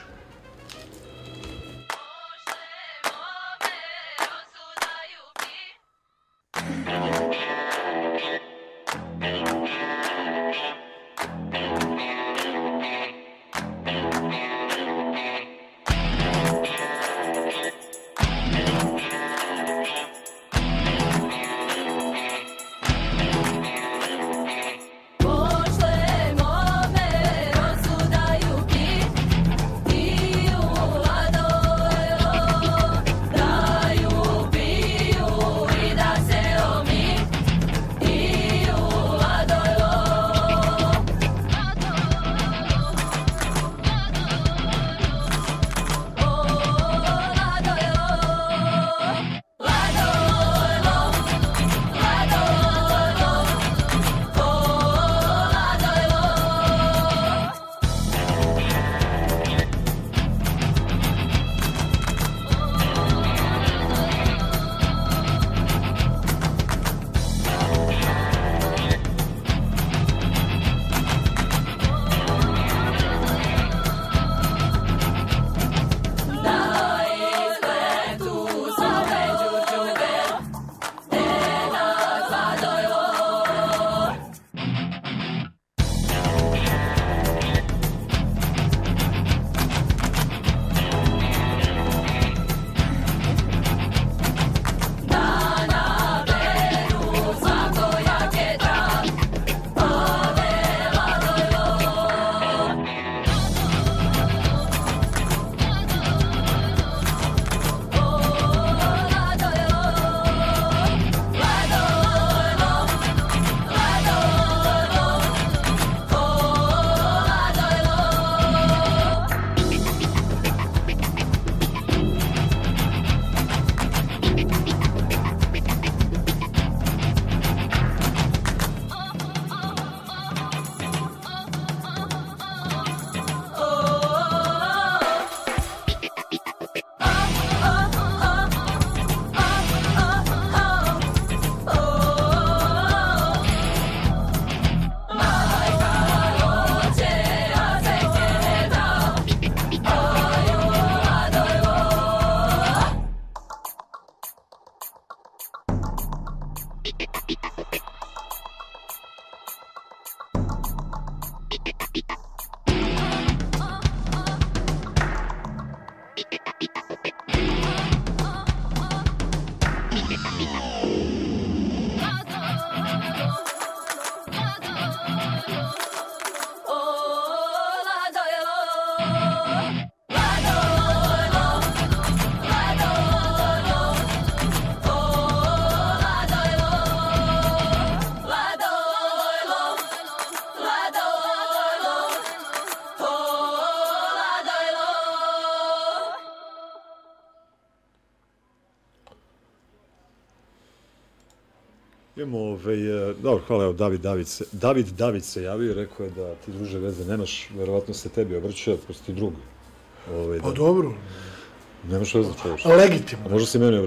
Imamo, dobro, hvala, evo, David David se javio i rekao je da ti, druže, veze nemaš, verovatno se tebi obrća, pošto ti drug. Pa dobro. Nemaš veze, čovječ. Legitimno. A možda se meni obrća.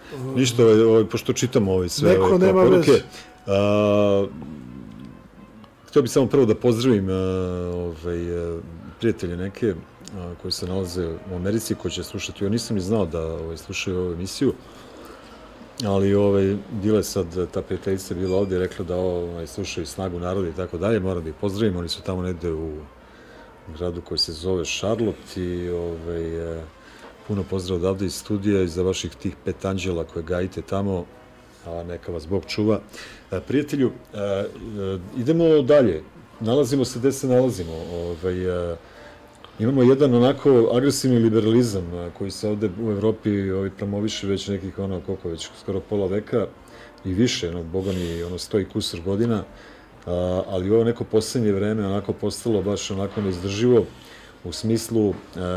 Ništa, pošto čitamo sve Neko nema poruke. veze. Htio bih samo prvo da pozdravim prijatelje neke koji se nalaze u Americi, koji će slušati. Ja nisam ni znao da slušaju ovu emisiju, ali bila je sad, ta prijateljica bila ovdje i rekla da slušaju Snagu naroda i tako dalje. Moram da ih pozdravim, oni su tamo negde u gradu koji se zove Charlotte i puno pozdrav odavde iz studija i za vaših tih 5 anđela koje gajite tamo, a neka vas Bog čuva. Prijatelju, idemo dalje. Nalazimo se gde se nalazimo. Imamo jedan onako agresivni liberalizam koji se ovde u Evropi promoviše već nekih, koliko već, skoro pola veka i više, boga mi, 100 i kusur godina, ali ovo neko poslednje vreme onako postalo baš onako neizdrživo u smislu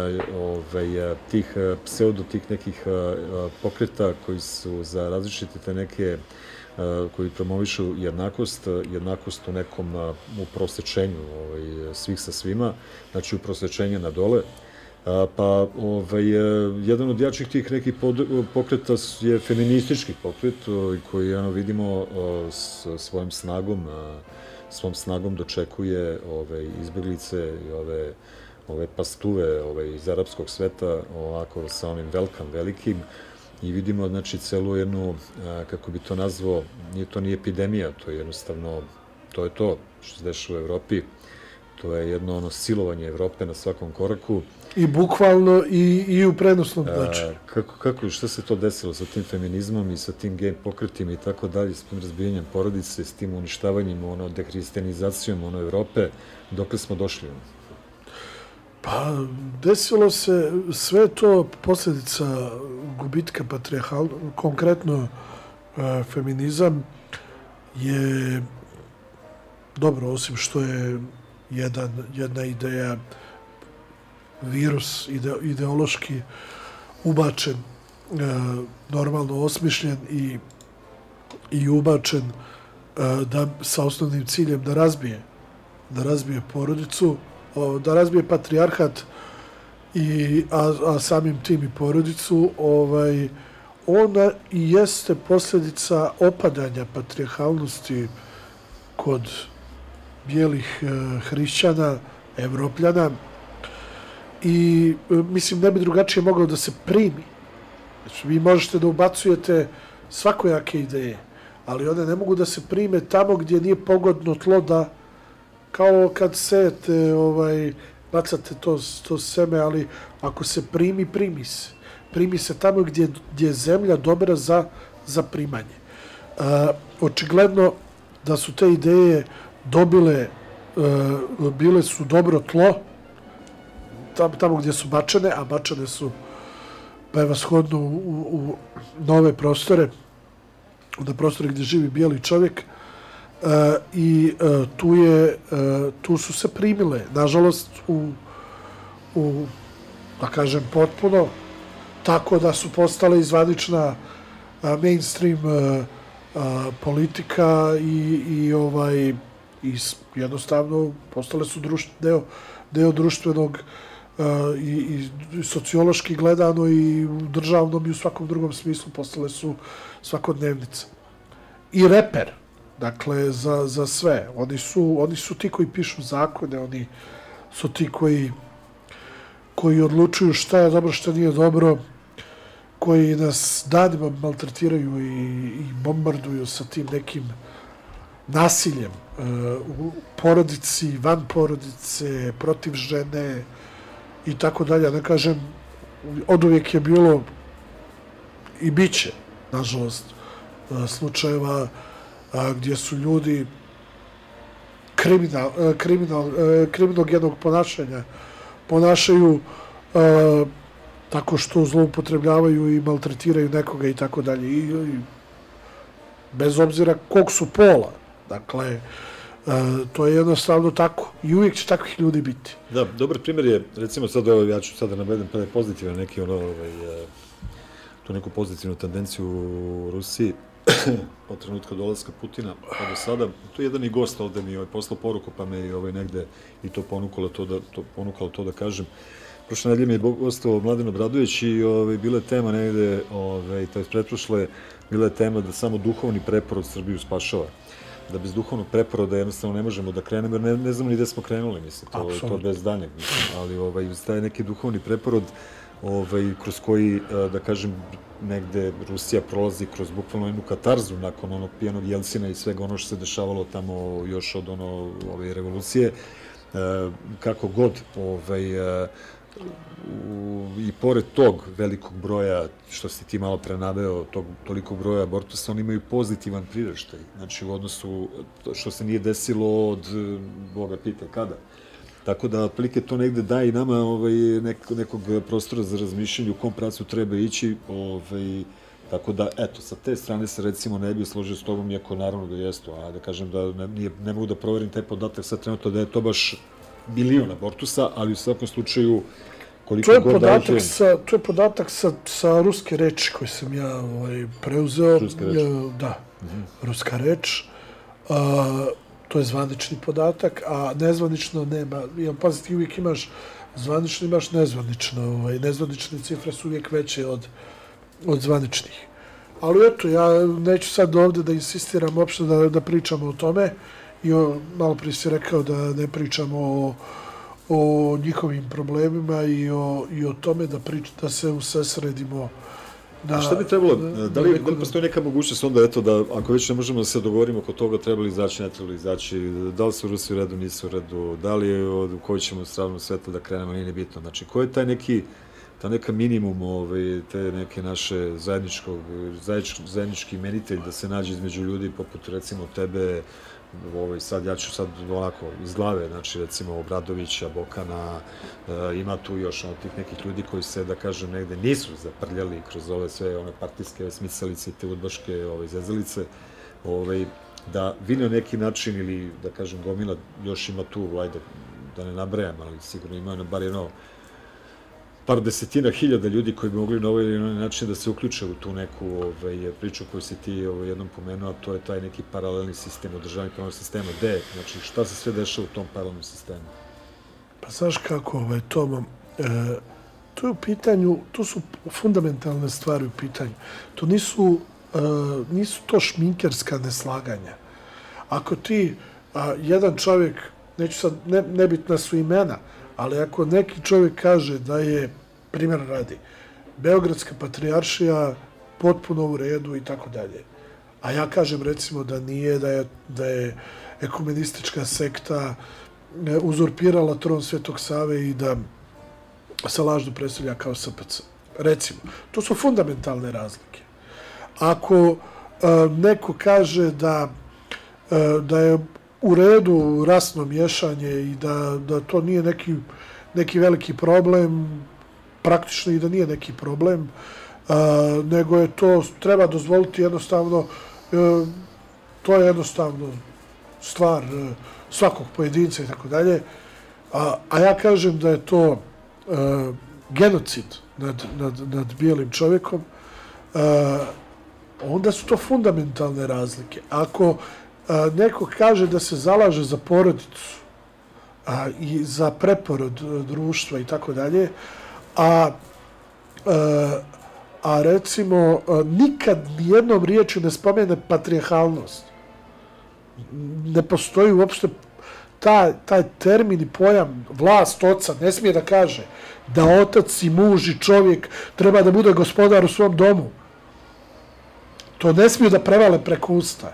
tih pseudo, tih nekih pokreta koji su za različite te neke koji promovišu jednakost u nekom uprosečenju svih sa svima, znači uprosečenje na dole. Pa jedan od jačih tih nekih pokreta je feministički pokret koji vidimo svom snagom dočekuje izbeglice i ove pastuve iz arapskog sveta ovako sa onim velikim i vidimo, znači, celu jednu, kako bi to nazvao, to nije epidemija, to je jednostavno, to je to što se dešava u Evropi, to je jedno silovanje Evrope na svakom koraku. I bukvalno i u prenosnom značaju. Šta se to desilo sa tim feminizmom i sa tim gej pokretima i tako dalje, s tim razbijanjem porodice, s tim uništavanjem, dehristijanizacijom Evrope, dokle smo došli? Pa, desilo se sve to posljedica gubitka konkretno feminizam je dobro, osim što je jedna ideja, virus ideološki ubačen, normalno osmišljen i ubačen sa osnovnim ciljem da razbije porodicu, da razbije patrijarhat, a samim tim i porodicu, ona i jeste posljedica opadanja patrijarhalnosti kod bijelih hrišćana, Evropljana i mislim ne bi drugačije moglo da se primi. Znači, vi možete da ubacujete svakojake ideje, ali one ne mogu da se prime tamo gdje nije pogodno tlo da kao kad sejete, bacate to seme, ali ako se primi se. Primi se tamo gdje je zemlja dobra za primanje. Očigledno da su te ideje bile su dobro tlo, tamo gdje su bačene, a bačene su prevashodno u nove prostore, na prostore gdje živi bijeli čovjek, i tu su se primile, nažalost, da kažem, potpuno, tako da su postale izvanična mainstream politika i jednostavno postale su deo društvenog i sociološki gledano i u državnom i u svakom drugom smislu postale su svakodnevnica. I reper. Dakle, za sve. Oni su ti koji pišu zakone, oni su ti koji odlučuju šta je dobro, šta nije dobro, koji nas danima maltretiraju i bombarduju sa tim nekim nasiljem u porodici, van porodice, protiv žene i tako dalje. Ne kažem, od uvijek je bilo i bit će, nažalost, slučajeva gdje su ljudi kriminogenog ponašaju tako što zloupotrebljavaju i maltretiraju nekoga i tako dalje. I bez obzira kog su pola. Dakle, to je jednostavno tako. I uvijek će takvih ljudi biti. Da, dobar primjer je, recimo sad, ja ću sada navedem pozitivan neki, tu neku pozitivnu tendenciju u Rusiji, od trenutka dolaska Putina pa do sada. Tu je jedan i gost ovde mi poslao poruku, pa me i negde i to ponukalo to da kažem. prošle nedelje mi je gostovao Mladen Obradović i bila je tema negde, to je pretprošle, bila je tema da samo duhovni preporod Srbiju spašava. Da bez duhovnog preporoda jednostavno ne možemo da krenemo, jer ne znamo ni gde smo krenuli, mislim, to bez daljnjeg, mislim, ali taj neki duhovni preporod kroz koji, da kažem, negde Rusija prolazi kroz bukvalno jednu katarzu nakon onog pijanog Jelcina i svega ono što se dešavalo tamo još od ove revolucije, kako god, i pored tog velikog broja, što si ti malo prenaveo, tog tolikog broja abortusa, oni imaju pozitivan priraštaj. Znači, u odnosu, što se nije desilo od, Boga pita, kada. Tako da, otprilike, to negde daje i nama nekog prostora za razmišljanje u kom pravcu treba ići. Tako da, eto, sa te strane se, recimo, ne bi složio s tobom, iako naravno da jesu, a da kažem da ne mogu da proverim taj podatak sad trenutno da je to baš milion abortusa, ali u svakom slučaju koliko god da je... To je podatak sa ruske reči koji sam ja preuzeo. Ruska reč? Da, ruska reč. To je zvanični podatak, a nezvanično nema. Pazi, ti uvijek imaš zvanično, imaš nezvanično. Nezvanične cifre su uvijek veće od zvaničnih. Ali eto, ja neću sad ovde da insistiram uopšte da pričamo o tome. I malo prije si rekao da ne pričamo o njihovim problemima i o tome da se usredsredimo. Šta bi trebalo, da li postoji neka mogućnost onda, eto, da ako već ne možemo da se dogovorimo oko toga treba li izaći, ne treba li izaći, da li su Rusi u redu, nisu u redu, da li u kojoj ćemo stranu sveta da krenemo, nije bitno. Znači, koji je ta neka minimum, te neke naše zajednički imenitelj da se nađe između ljudi poput, recimo, tebe, ja ću sad onako iz glave, znači recimo Obradovića, Bokana, ima tu još tih nekih ljudi koji se, da kažem, negde nisu zaprljali kroz ove sve one partijske smicalice i te udbaške zezalice, da vi na neki način ili, da kažem, gomila još ima tu, ajde, da ne nabrajam, ali sigurno ima bar jedno par desetina hiljada ljudi koji bi mogli na ovaj ili onaj način da se uključe u tu neku priču koju si ti jednom pomenuo, a to je taj neki paralelni sistem, održavanje paralelnog sistema. Gde? Znači, šta se sve dešava u tom paralelnom sistemu? Pa znaš kako, Tomo, to je u pitanju, to su fundamentalne stvari u pitanju. To nisu to šminkerska neslaganja. Ako ti, jedan čovjek, neću sad, nebitna su imena, ali ako neki čovjek kaže da je, primjer radi, Beogradska patrijaršija potpuno u redu i tako dalje, a ja kažem recimo da nije, da je ekumenistička sekta uzurpirala tron Svetog Save i da se lažno predstavlja kao SPC. Recimo, to su fundamentalne razlike. Ako neko kaže da je u redu rasno miješanje i da to nije neki veliki problem, praktično i da nije neki problem, nego je to, treba dozvoliti jednostavno, to je jednostavno stvar svakog pojedinca i tako dalje, a ja kažem da je to genocid nad bijelim čovjekom, onda su to fundamentalne razlike. Ako neko kaže da se zalaže za porodicu i za preporod društva i tako dalje, a recimo nikad nijednom riječju ne spomene patrijarhalnost. Ne postoji uopšte taj termin i pojam vlast oca, ne smije da kaže da otac i muž i čovjek treba da bude gospodar u svom domu. To ne smiju da prevale preko usta.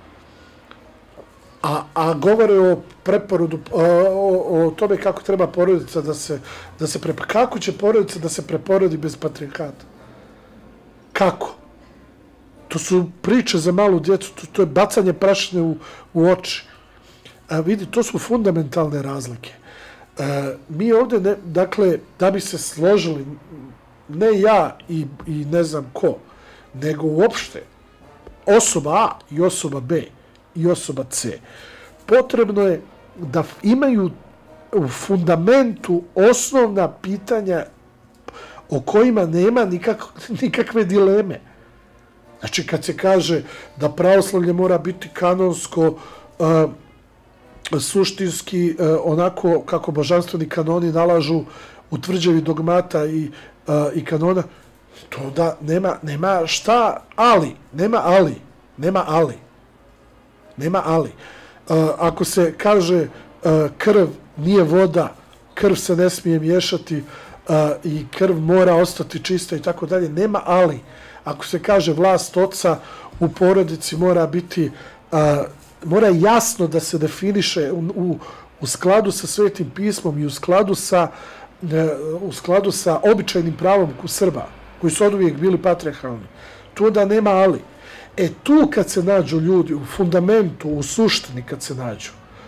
A govore o preporodu, o tome kako treba porodica da se preporodi. Kako će porodica da se preporodi bez patrijarhata? Kako? To su priče za malu djecu, to je bacanje prašine u oči. Vidi, to su fundamentalne razlike. Mi ovdje, dakle, da bi se složili, ne ja i ne znam ko, nego uopšte osoba A i osoba B i osoba C. Potrebno je da imaju u fundamentu osnovna pitanja o kojima nema nikakve dileme. Znači, kad se kaže da pravoslavlje mora biti kanonsko, suštinski, onako kako božanstveni kanoni nalažu u tvrđavi dogmata i kanona, to da nema šta, nema ali. Ako se kaže krv nije voda, krv se ne smije miješati i krv mora ostati čista i tako dalje, nema ali. Ako se kaže vlast oca u porodici mora biti, mora jasno da se definiše u skladu sa Svetim pismom i u skladu sa običajnim pravom Srba, koji su oduvijek bili patrijarhalni. Tu da nema ali. Tu kad se nađu ljudi, u fundamentu, u suštini kad se nađu,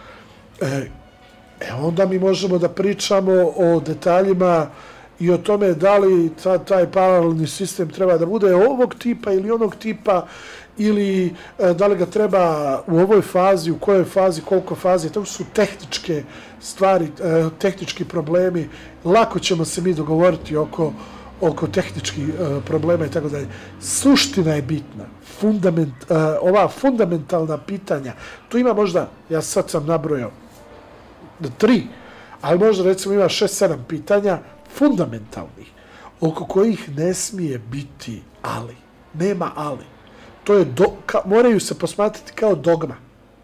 onda mi možemo da pričamo o detaljima i o tome da li taj paralelni sistem treba da bude ovog tipa ili onog tipa, ili da li ga treba u ovoj fazi, u kojoj fazi, koliko fazi. To su tehničke stvari, tehnički problemi. Lako ćemo se mi dogovoriti oko tehničkih problema i tako dalje. Suština je bitna. Ova fundamentalna pitanja. Tu ima možda, ja sad sam nabrojao 3, ali možda recimo ima 6-7 pitanja fundamentalnih, oko kojih ne smije biti ali. Nema ali. To je moraju se posmatrati kao dogma.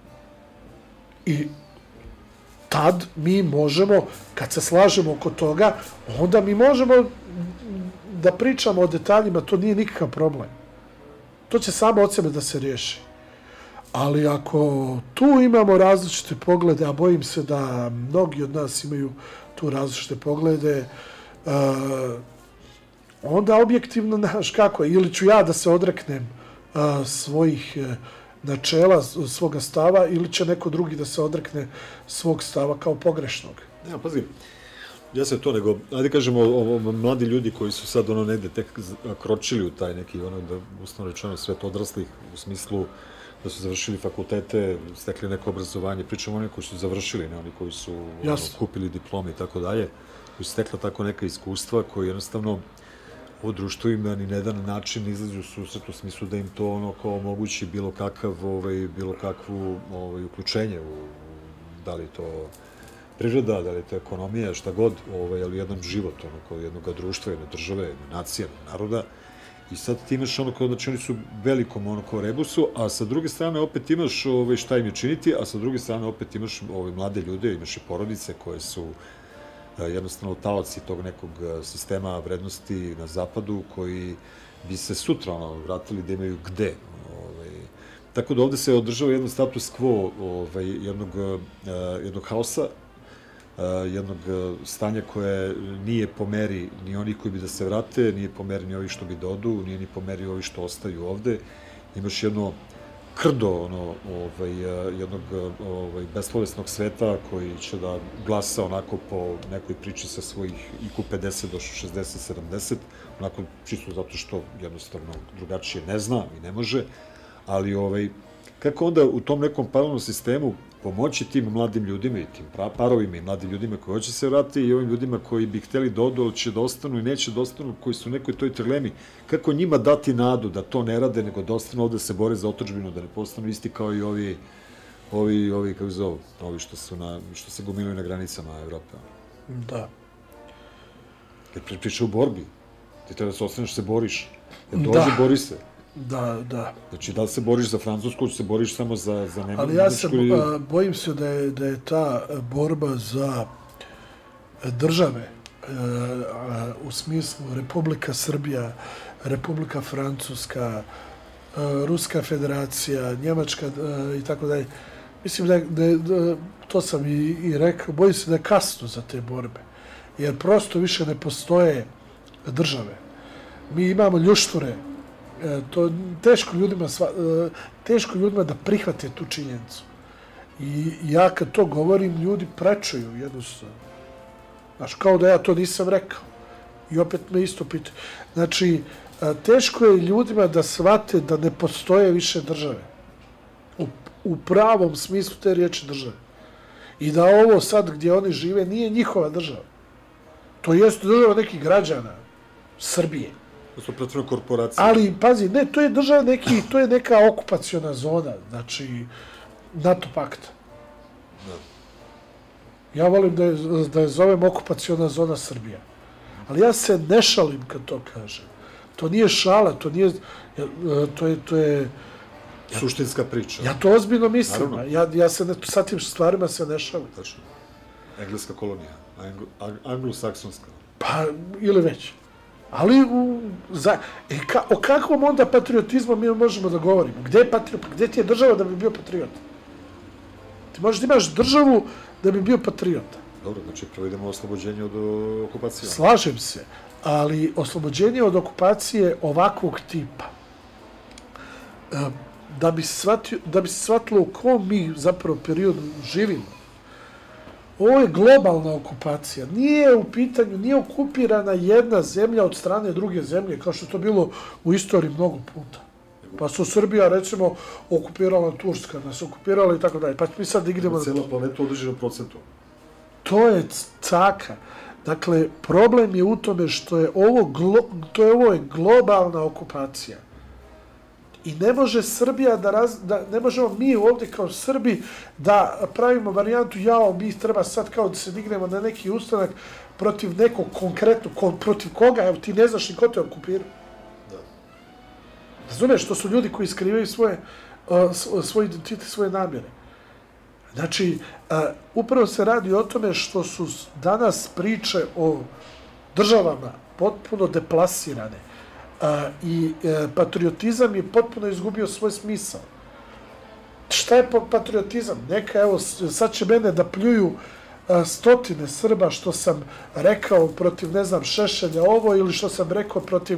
I tad mi možemo, kad se slažemo oko toga, onda mi možemo da pričamo o detaljima, to nije nikakav problem. To će samo od sebe da se riješi. Ali ako tu imamo različite poglede, a bojim se da mnogi od nas imaju tu različite poglede, onda objektivno, znaš kako, ili ću ja da se odreknem svojih načela, svoga stava, ili će neko drugi da se odrekne svog stava kao pogrešnog. Ja, pazi, ja se to nego, ajde kažemo, mladi ljudi koji su sad negde tek kročili u taj neki, da uslovno rečeno svet odraslih, u smislu da su završili fakultete, stekli neko obrazovanje, pričamo oni koji su završili, ne oni koji su kupili diplome i tako dalje, koji su stekla tako neka iskustva koji jednostavno ovo društvo im na jedan način izlazi u susret u smislu da im to kao omogući bilo kakvu uključenje u da li to priroda, da li to ekonomija, šta god, ali jedan život kao jednog društva, jedne države, jedne nacije, naroda. I sad ti imaš znači oni su velikom kao rebusu, a sa druge strane opet imaš šta im je činiti, a sa druge strane opet imaš mlade ljude, imaš i porodice koje su jednostavno taoci tog nekog sistema vrednosti na zapadu koji bi se sutra vratili da imaju gde. Tako da ovde se održava jedan status quo jednog haosa, jednog stanja koje nije po meri ni onih koji bi da se vrate, nije po meri ni ovih što bi da odu, nije ni po meri ovih što ostaju ovde. Imaš jedno krdo jednog bespovesnog sveta koji će da glasa onako po nekoj priči sa svojih IQ 50 do 60, 70, onako čisto zato što jednostavno drugačije ne zna i ne može, ali kako onda u tom nekom paralelnom sistemu pomoći tim mladim ljudima i tim parovima i mladim ljudima koji hoće se vratiti i ovim ljudima koji bi hteli da odu, ali će da ostanu i neće da ostanu, koji su u nekoj toj trlemi, kako njima dati nadu da to ne rade, nego da ostanu ovde se bore za otadžbinu, da ne postanu isti kao i ovi, kako zovu, ovi što se gomilaju na granicama Evrope. Da. Jer priča u borbi, ti treba da se ostaneš, se boriš, jer dođe, bori se. Da. Znači, da li se boriš za Francusku, ili se boriš samo za Nemačku? Ali ja se bojim se da je ta borba za države, u smislu Republika Srbija, Republika Francuska, Ruska federacija, Njemačka i tako dalje, mislim da to sam i rekao, bojim se da je kasno za te borbe, jer prosto više ne postoje države. Mi imamo ljušture. To teško ljudima da prihvate tu činjenicu. I ja kad to govorim, ljudi prečuju jednostavno. Znaš, kao da ja to nisam rekao. I opet me isto pitaju. Znači, teško je ljudima da shvate da ne postoje više države. U pravom smislu te riječi države. I da ovo sad gdje oni žive nije njihova država. To jest država nekih građana Srbije. To su pretvorene korporacije. Ali, pazi, ne, to je država to je neka okupaciona zona, znači, NATO pakta. Ja volim da je zovem okupaciona zona Srbija. Ali ja se ne šalim kad to kažem. To nije šala, to nije... To je Suštinska priča. ja to ozbiljno mislim. Naravno. Ja se sa tim stvarima se ne šalim. Tačno. Engleska kolonija, anglosaksonska. Pa, ili već. Ali o kakvom onda patriotizmu mi možemo da govorimo? Gde ti je država da bi bio patriot? Ti možeš da imaš državu da bi bio patriota. Dobro, znači prvo idemo oslobođenje od okupacije. Slažem se, ali oslobođenje od okupacije ovakvog tipa, da bi se shvatilo u kom mi zapravo periodu živimo, ovo je globalna okupacija. Nije u pitanju, nije okupirana jedna zemlja od strane druge zemlje, kao što je to bilo u istoriji mnogo puta. Pa su Srbija, recimo, okupirala Turska, nas okupirala i tako dalje. Pa mi sad idemo... Cijela planeta u određenom procentu. To je caka. Dakle, problem je u tome što je ovo je globalna okupacija. I ne može Srbija ne možemo mi ovdje kao Srbi da pravimo varijantu mi treba sad kao da se dignemo na neki ustanak protiv nekog konkretnog, protiv koga, evo ti ne znaš ni ko te okupira. Razumeš, to su ljudi koji skrivaju svoj identitet, svoje namjere. Znači, upravo se radi o tome što su danas priče o državama potpuno deplasirane i patriotizam je potpuno izgubio svoj smisao. Šta je patriotizam? Neka, evo, sad će mene da pljuju stotine Srba što sam rekao protiv, ne znam, Šešelja ovo ili što sam rekao protiv,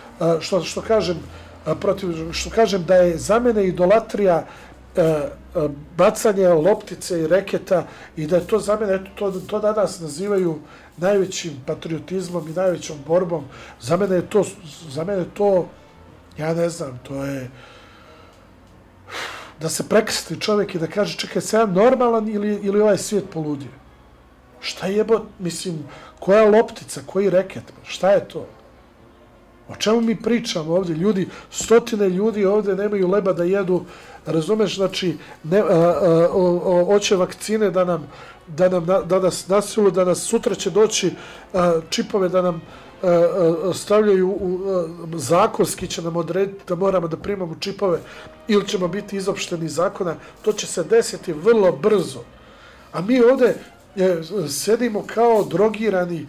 što kažem da je za mene idolatrija bacanje loptice i reketa i da je to za mene, to danas nazivaju najvećim patriotizmom i najvećom borbom. Za mene je to, ja ne znam, to je da se prekrsti čovjek i da kaže čekaj, sam ja normalan ili ovaj svijet poludio? Šta jebo, mislim, koja loptica, koji reket, šta je to? O čemu mi pričamo ovdje? Ljudi, stotine ljudi ovdje nemaju leba da jedu, razumeš, znači, hoće vakcine da nas nasilu, da nas sutra će doći čipove da nam stavljaju, zakonski će nam odrediti da moramo da primamo čipove ili ćemo biti izopšteni zakona, to će se desiti vrlo brzo. A mi ovdje sedimo kao drogirani,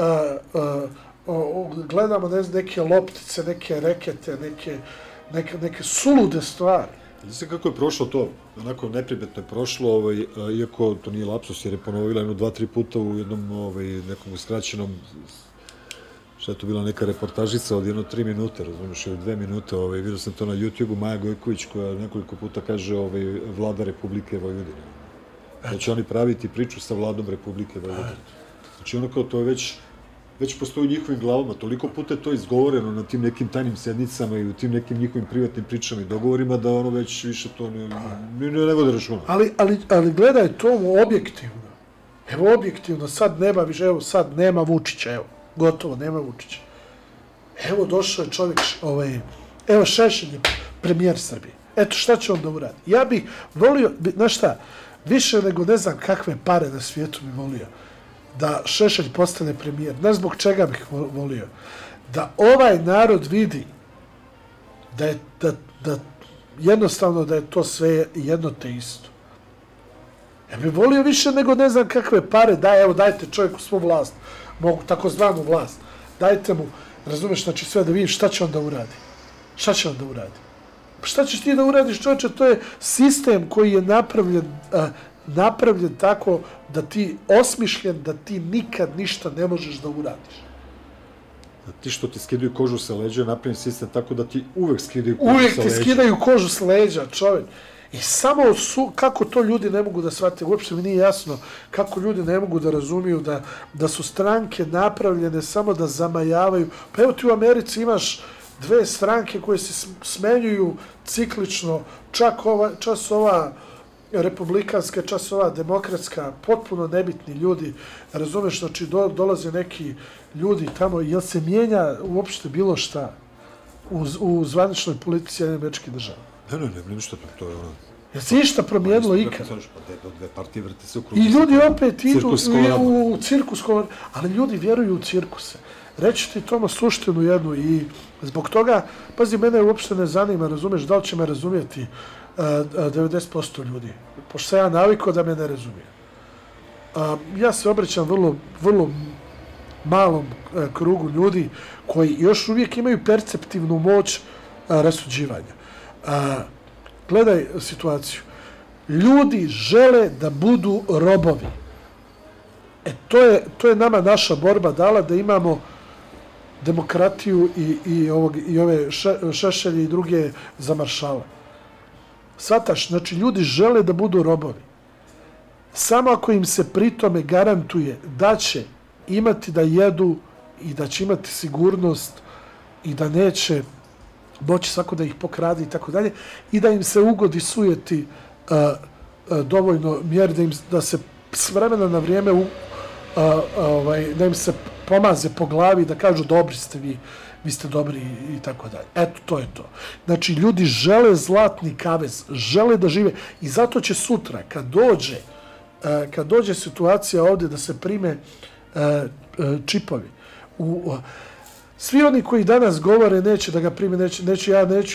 gledamo neke loptice, neke rekete, neke sulude stvari. Znači kako je prošlo to, onako neprimetno je prošlo, iako to nije lapsus jer je ponovila 2-3 puta u jednom nekom skraćenom, šta je to bila neka reportažica od 3 minute, razumiješ, ili 2 minute, vidio sam to na YouTube-u, Maja Gojković koja nekoliko puta kaže vlada Republike Vojvodine. Da će oni praviti priču sa vladom Republike Vojvodine. Znači ono kao to je već postoji u njihovim glavama, toliko puta je to izgovoreno na tim nekim tajnim sednicama i u tim nekim njihovim privatnim pričama i dogovorima da ono već više to ne vode računa. Ali gledaj to objektivno. Evo objektivno, sad nema više, evo sad nema Vučića, evo, gotovo, nema Vučića. Evo došao je čovjek, evo Šešelj je premijer Srbije. Eto šta će on da uradi? Ja bih volio, znaš šta, više nego ne znam kakve pare na svijetu bi volio da Šešelj postane premijer. Znaš zbog čega bih volio? Da ovaj narod vidi da jednostavno da je to sve jedno te isto. Ja bih volio više nego ne znam kakve pare, dajte čovjeku svu vlast, takozvanu vlast, dajte mu, razumeš, znači sve da vidiš šta će on da uradi. Šta će on da uradi? Šta ćeš ti da uradiš, čovječe? To je sistem koji je napravljen tako da ti osmišljen, da ti nikad ništa ne možeš da uradiš. Ti što ti skidaju kožu sa leđa, napravljen sistem tako da ti uvek skidaju kožu sa leđa. Uvek ti skidaju kožu sa leđa, čovjek. I samo kako to ljudi ne mogu da shvate, uopšte mi nije jasno kako ljudi ne mogu da razumiju da su stranke napravljene samo da zamajavaju. Pa evo ti u Americi imaš 2 stranke koje se smenjuju ciklično, čas ova republikanska, čas ova demokratska, potpuno nebitni ljudi, razumeš, znači dolaze neki ljudi tamo, jel se mijenja uopšte bilo šta u zvaničnoj politici Američkih država? Ne, ništa, to je ono. Je se išta promijenilo ikad? Dve partije vrte se u krugu. I ljudi opet idu Cirkus Kolorado. u cirkus Kolorado, ali ljudi vjeruju u cirkuse. Reći ti Tomo suštinu jednu i zbog toga, pazi, mene uopšte ne zanima, razumeš, da li će me razumijeti 90% ljudi, pošto sam ja navikao da me ne razumije. Ja se obraćam vrlo malom krugu ljudi koji još uvijek imaju perceptivnu moć rasuđivanja. Gledaj situaciju. Ljudi žele da budu robovi. To je nama naša borba dala da imamo demokratiju i ove Šešelje i druge zamaršale. Svataš, znači ljudi žele da budu robovi. Samo ako im se pritome garantuje da će imati da jedu i da će imati sigurnost i da neće moći svako da ih pokrade i tako dalje i da im se ugodi sujeti dovoljno mjer da se s vremena na vrijeme da im se pomaze po glavi da kažu dobri ste vi ste dobri i tako dalje. Eto, to je to. Znači, ljudi žele zlatni kavez, žele da žive i zato će sutra, kad dođe situacija ovdje da se prime čipovi, svi oni koji danas govore neće da ga prime, neću.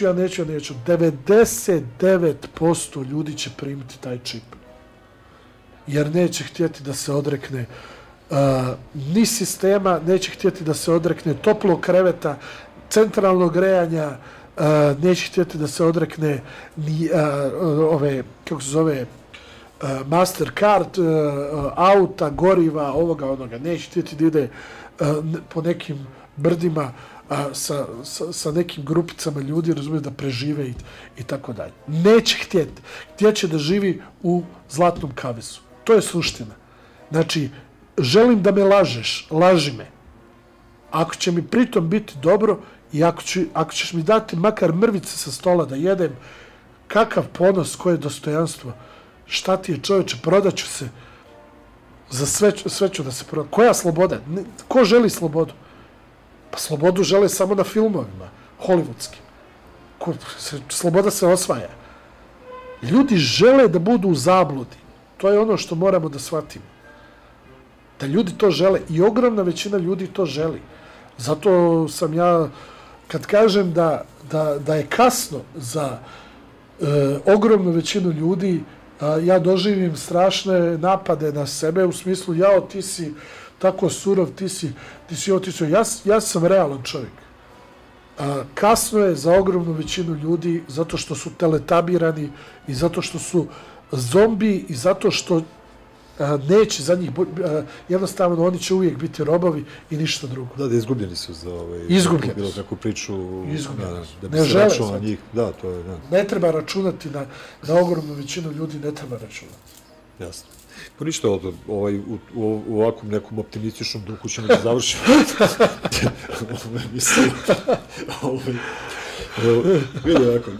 99% ljudi će primiti taj čip. Jer neće htjeti da se odrekne ni sistema, neće htjeti da se odrekne toplog kreveta, centralnog grejanja, neće htjeti da se odrekne ni ove, kako se zove, Mastercard, auta, goriva, onoga. Neće htjeti da ide po nekim brdima sa nekim grupicama ljudi, razumije, da prežive i tako dalje. Neće htjeti. Htjeće da živi u zlatnom kavezu. To je suština. Znači, želim da me lažeš, laži me. Ako će mi pritom biti dobro i ako ćeš mi dati makar mrvice sa stola da jedem, kakav ponos, koje dostojanstvo, šta ti je čovječe, prodaću se, za sve ću da se prodam. Koja sloboda? Ko želi slobodu? Pa slobodu žele samo na filmovima, hollywoodskim. Sloboda se osvaja. Ljudi žele da budu u zabludi. To je ono što moramo da shvatimo. Da ljudi to žele i ogromna većina ljudi to želi. Zato sam ja, kad kažem da je kasno za ogromnu većinu ljudi, ja doživim strašne napade na sebe u smislu, jao, ti si tako surov, ti si. Ja sam realan čovjek. Kasno je za ogromnu većinu ljudi zato što su teletabirani i zato što su zombi i zato što neće za njih, jednostavno oni će uvijek biti robovi i ništa drugo. Da, izgubljeni su za bilo kakvu priču, da bi se računalo na njih. Da, to je, da. Ne treba računati na ogromnu većinu ljudi, ne treba računati. Jasno. Pa ništa, u ovakvom nekom optimističnom duhu ćemo da završimo. Mislim, vidi ovako,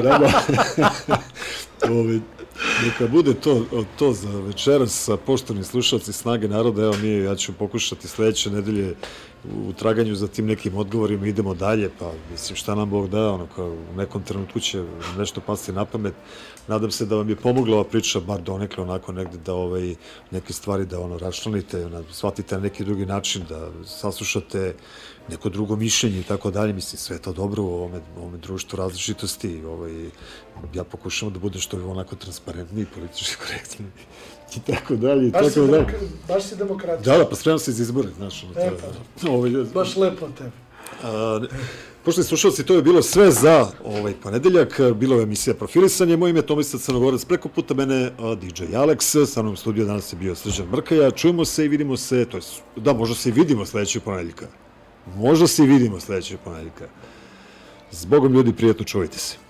neka bude to za večeras, poštovani slušalci Snage naroda. Evo ja ću pokušati sljedeće nedelje u traganju za tim nekim odgovorima, idemo dalje, pa mislim šta nam Bog da, u nekom trenutku će nešto pasti na pamet. Nadam se da vam je pomogla ova priča, bar donekle onako negde da neke stvari da raščlanite, shvatite na neki drugi način, da saslušate neko drugo mišljenje i tako dalje. Mislim, sve je to dobro u ovome društvu različitosti. Ja pokušam da budem što je onako transparentni i politički korektni i tako dalje. Baš si demokratski. Da, pa spremam se iz izbore, znaš. Baš lepo tebi. Poštovani slušalci, to je bilo sve za ovaj ponedeljak. Bilo je emisija Profilisanje. Moje ime je Tomislav Crnogorac, preko puta mene DJ Alex. Sa mnom u studiju danas je bio Srđan Mrkaja. Čujemo se i vidimo se, možda se i vidimo sljedećeg ponedeljka. Možda se i vidimo sljedećeg ponedeljka. Zbogom ljudi, prijetno čuvajte se.